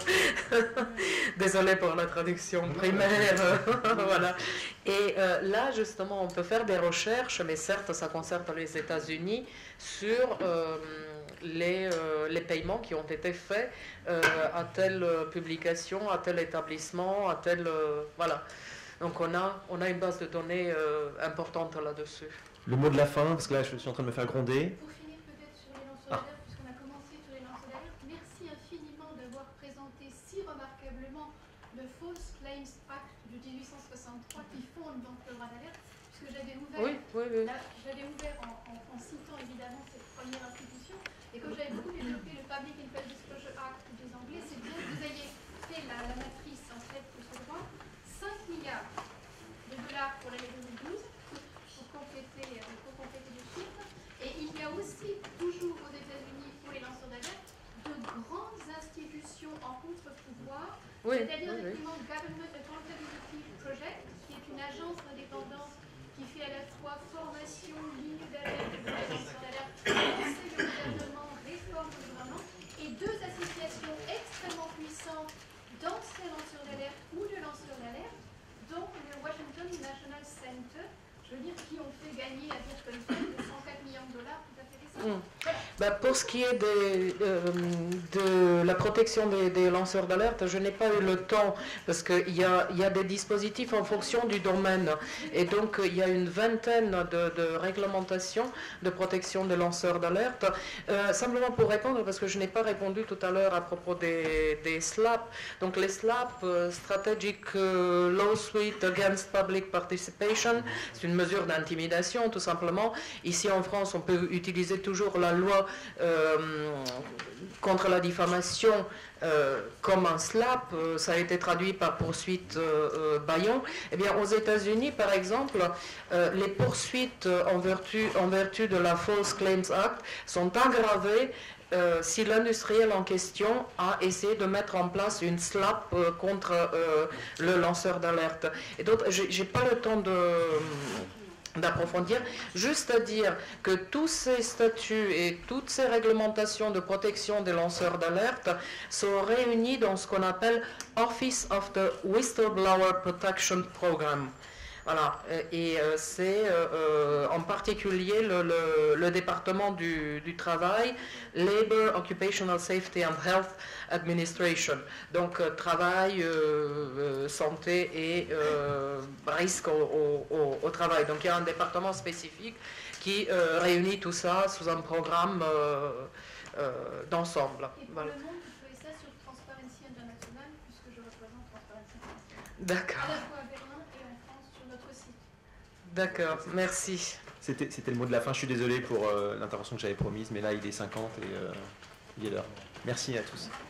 Désolé pour la traduction primaire, voilà. Et euh, là, justement, on peut faire des recherches, mais certes, ça concerne les États-Unis, sur euh, les, euh, les paiements qui ont été faits euh, à telle publication, à tel établissement, à tel... Euh, voilà. Donc on a, on a une base de données euh, importante là-dessus. Le mot de la fin, parce que là, je suis en train de me faire gronder. Pour finir peut-être sur les lanceurs d'alerte, ah. puisqu'on a commencé sur les lanceurs d'alerte, merci infiniment d'avoir présenté si remarquablement le False Claims Act de dix-huit cent soixante-trois qui fonde donc le droit d'alerte, puisque j'avais ouvert, oui, oui, oui. j'avais ouvert en, en, en citant évidemment cette première institution, Et comme j'avais beaucoup développé le Public Interest Disclosure Act des Anglais, c'est bien que vous ayez fait la, la matrice en fait pour ce droit, cinq milliards de dollars pour l'année deux mille douze, pour compléter, pour compléter le chiffre. Et il y a aussi, toujours aux États-Unis, pour les lanceurs d'alerte, de grandes institutions en contre-pouvoir, Oui, c'est-à-dire oui, oui. effectivement Government Accountability Project, qui est une agence indépendante qui fait à la fois formation, ligne d'alerte pour les lanceurs d'alerte, conseil au gouvernement, réforme au gouvernement, et deux associations extrêmement puissantes d'anciens lanceurs d'alerte ou de lanceurs d'alerte, dont le Washington National Center, je veux dire, qui ont fait gagner à dire comme ça de cent quatre millions de dollars tout à fait récemment. Mm. Bah, pour ce qui est des, euh, de la protection des, des lanceurs d'alerte, je n'ai pas eu le temps parce qu'il y a, y a des dispositifs en fonction du domaine. Et donc, il y a une vingtaine de, de réglementations de protection des lanceurs d'alerte. Euh, simplement pour répondre, parce que je n'ai pas répondu tout à l'heure à propos des, des S L A P. Donc, les S L A P, euh, Strategic euh, Lawsuit Against Public Participation, c'est une mesure d'intimidation, tout simplement. Ici, en France, on peut utiliser toujours la loi Euh, contre la diffamation euh, comme un S L A P, euh, ça a été traduit par poursuite euh, euh, Bayon. Eh bien, aux États-Unis, par exemple, euh, les poursuites en vertu, en vertu de la False Claims Act sont aggravées euh, si l'industriel en question a essayé de mettre en place une S L A P euh, contre euh, le lanceur d'alerte. Et donc, j'ai pas le temps de d'approfondir, juste à dire que tous ces statuts et toutes ces réglementations de protection des lanceurs d'alerte sont réunis dans ce qu'on appelle Office of the Whistleblower Protection Program. Voilà, et euh, c'est euh, en particulier le, le, le département du, du travail, Labor, Occupational Safety and Health Administration. Donc euh, travail, euh, euh, santé et euh, risque au, au, au travail. Donc il y a un département spécifique qui euh, réunit tout ça sous un programme euh, euh, d'ensemble. Et pour Voilà. le monde, vous trouvez ça sur Transparency International, puisque je représente Transparency International. D'accord. À la fois à Berlin et en France sur notre site. D'accord, merci. C'était c'était le mot de la fin. Je suis désolé pour euh, l'intervention que j'avais promise, mais là il est cinquante et euh, il est l'heure. Merci à tous.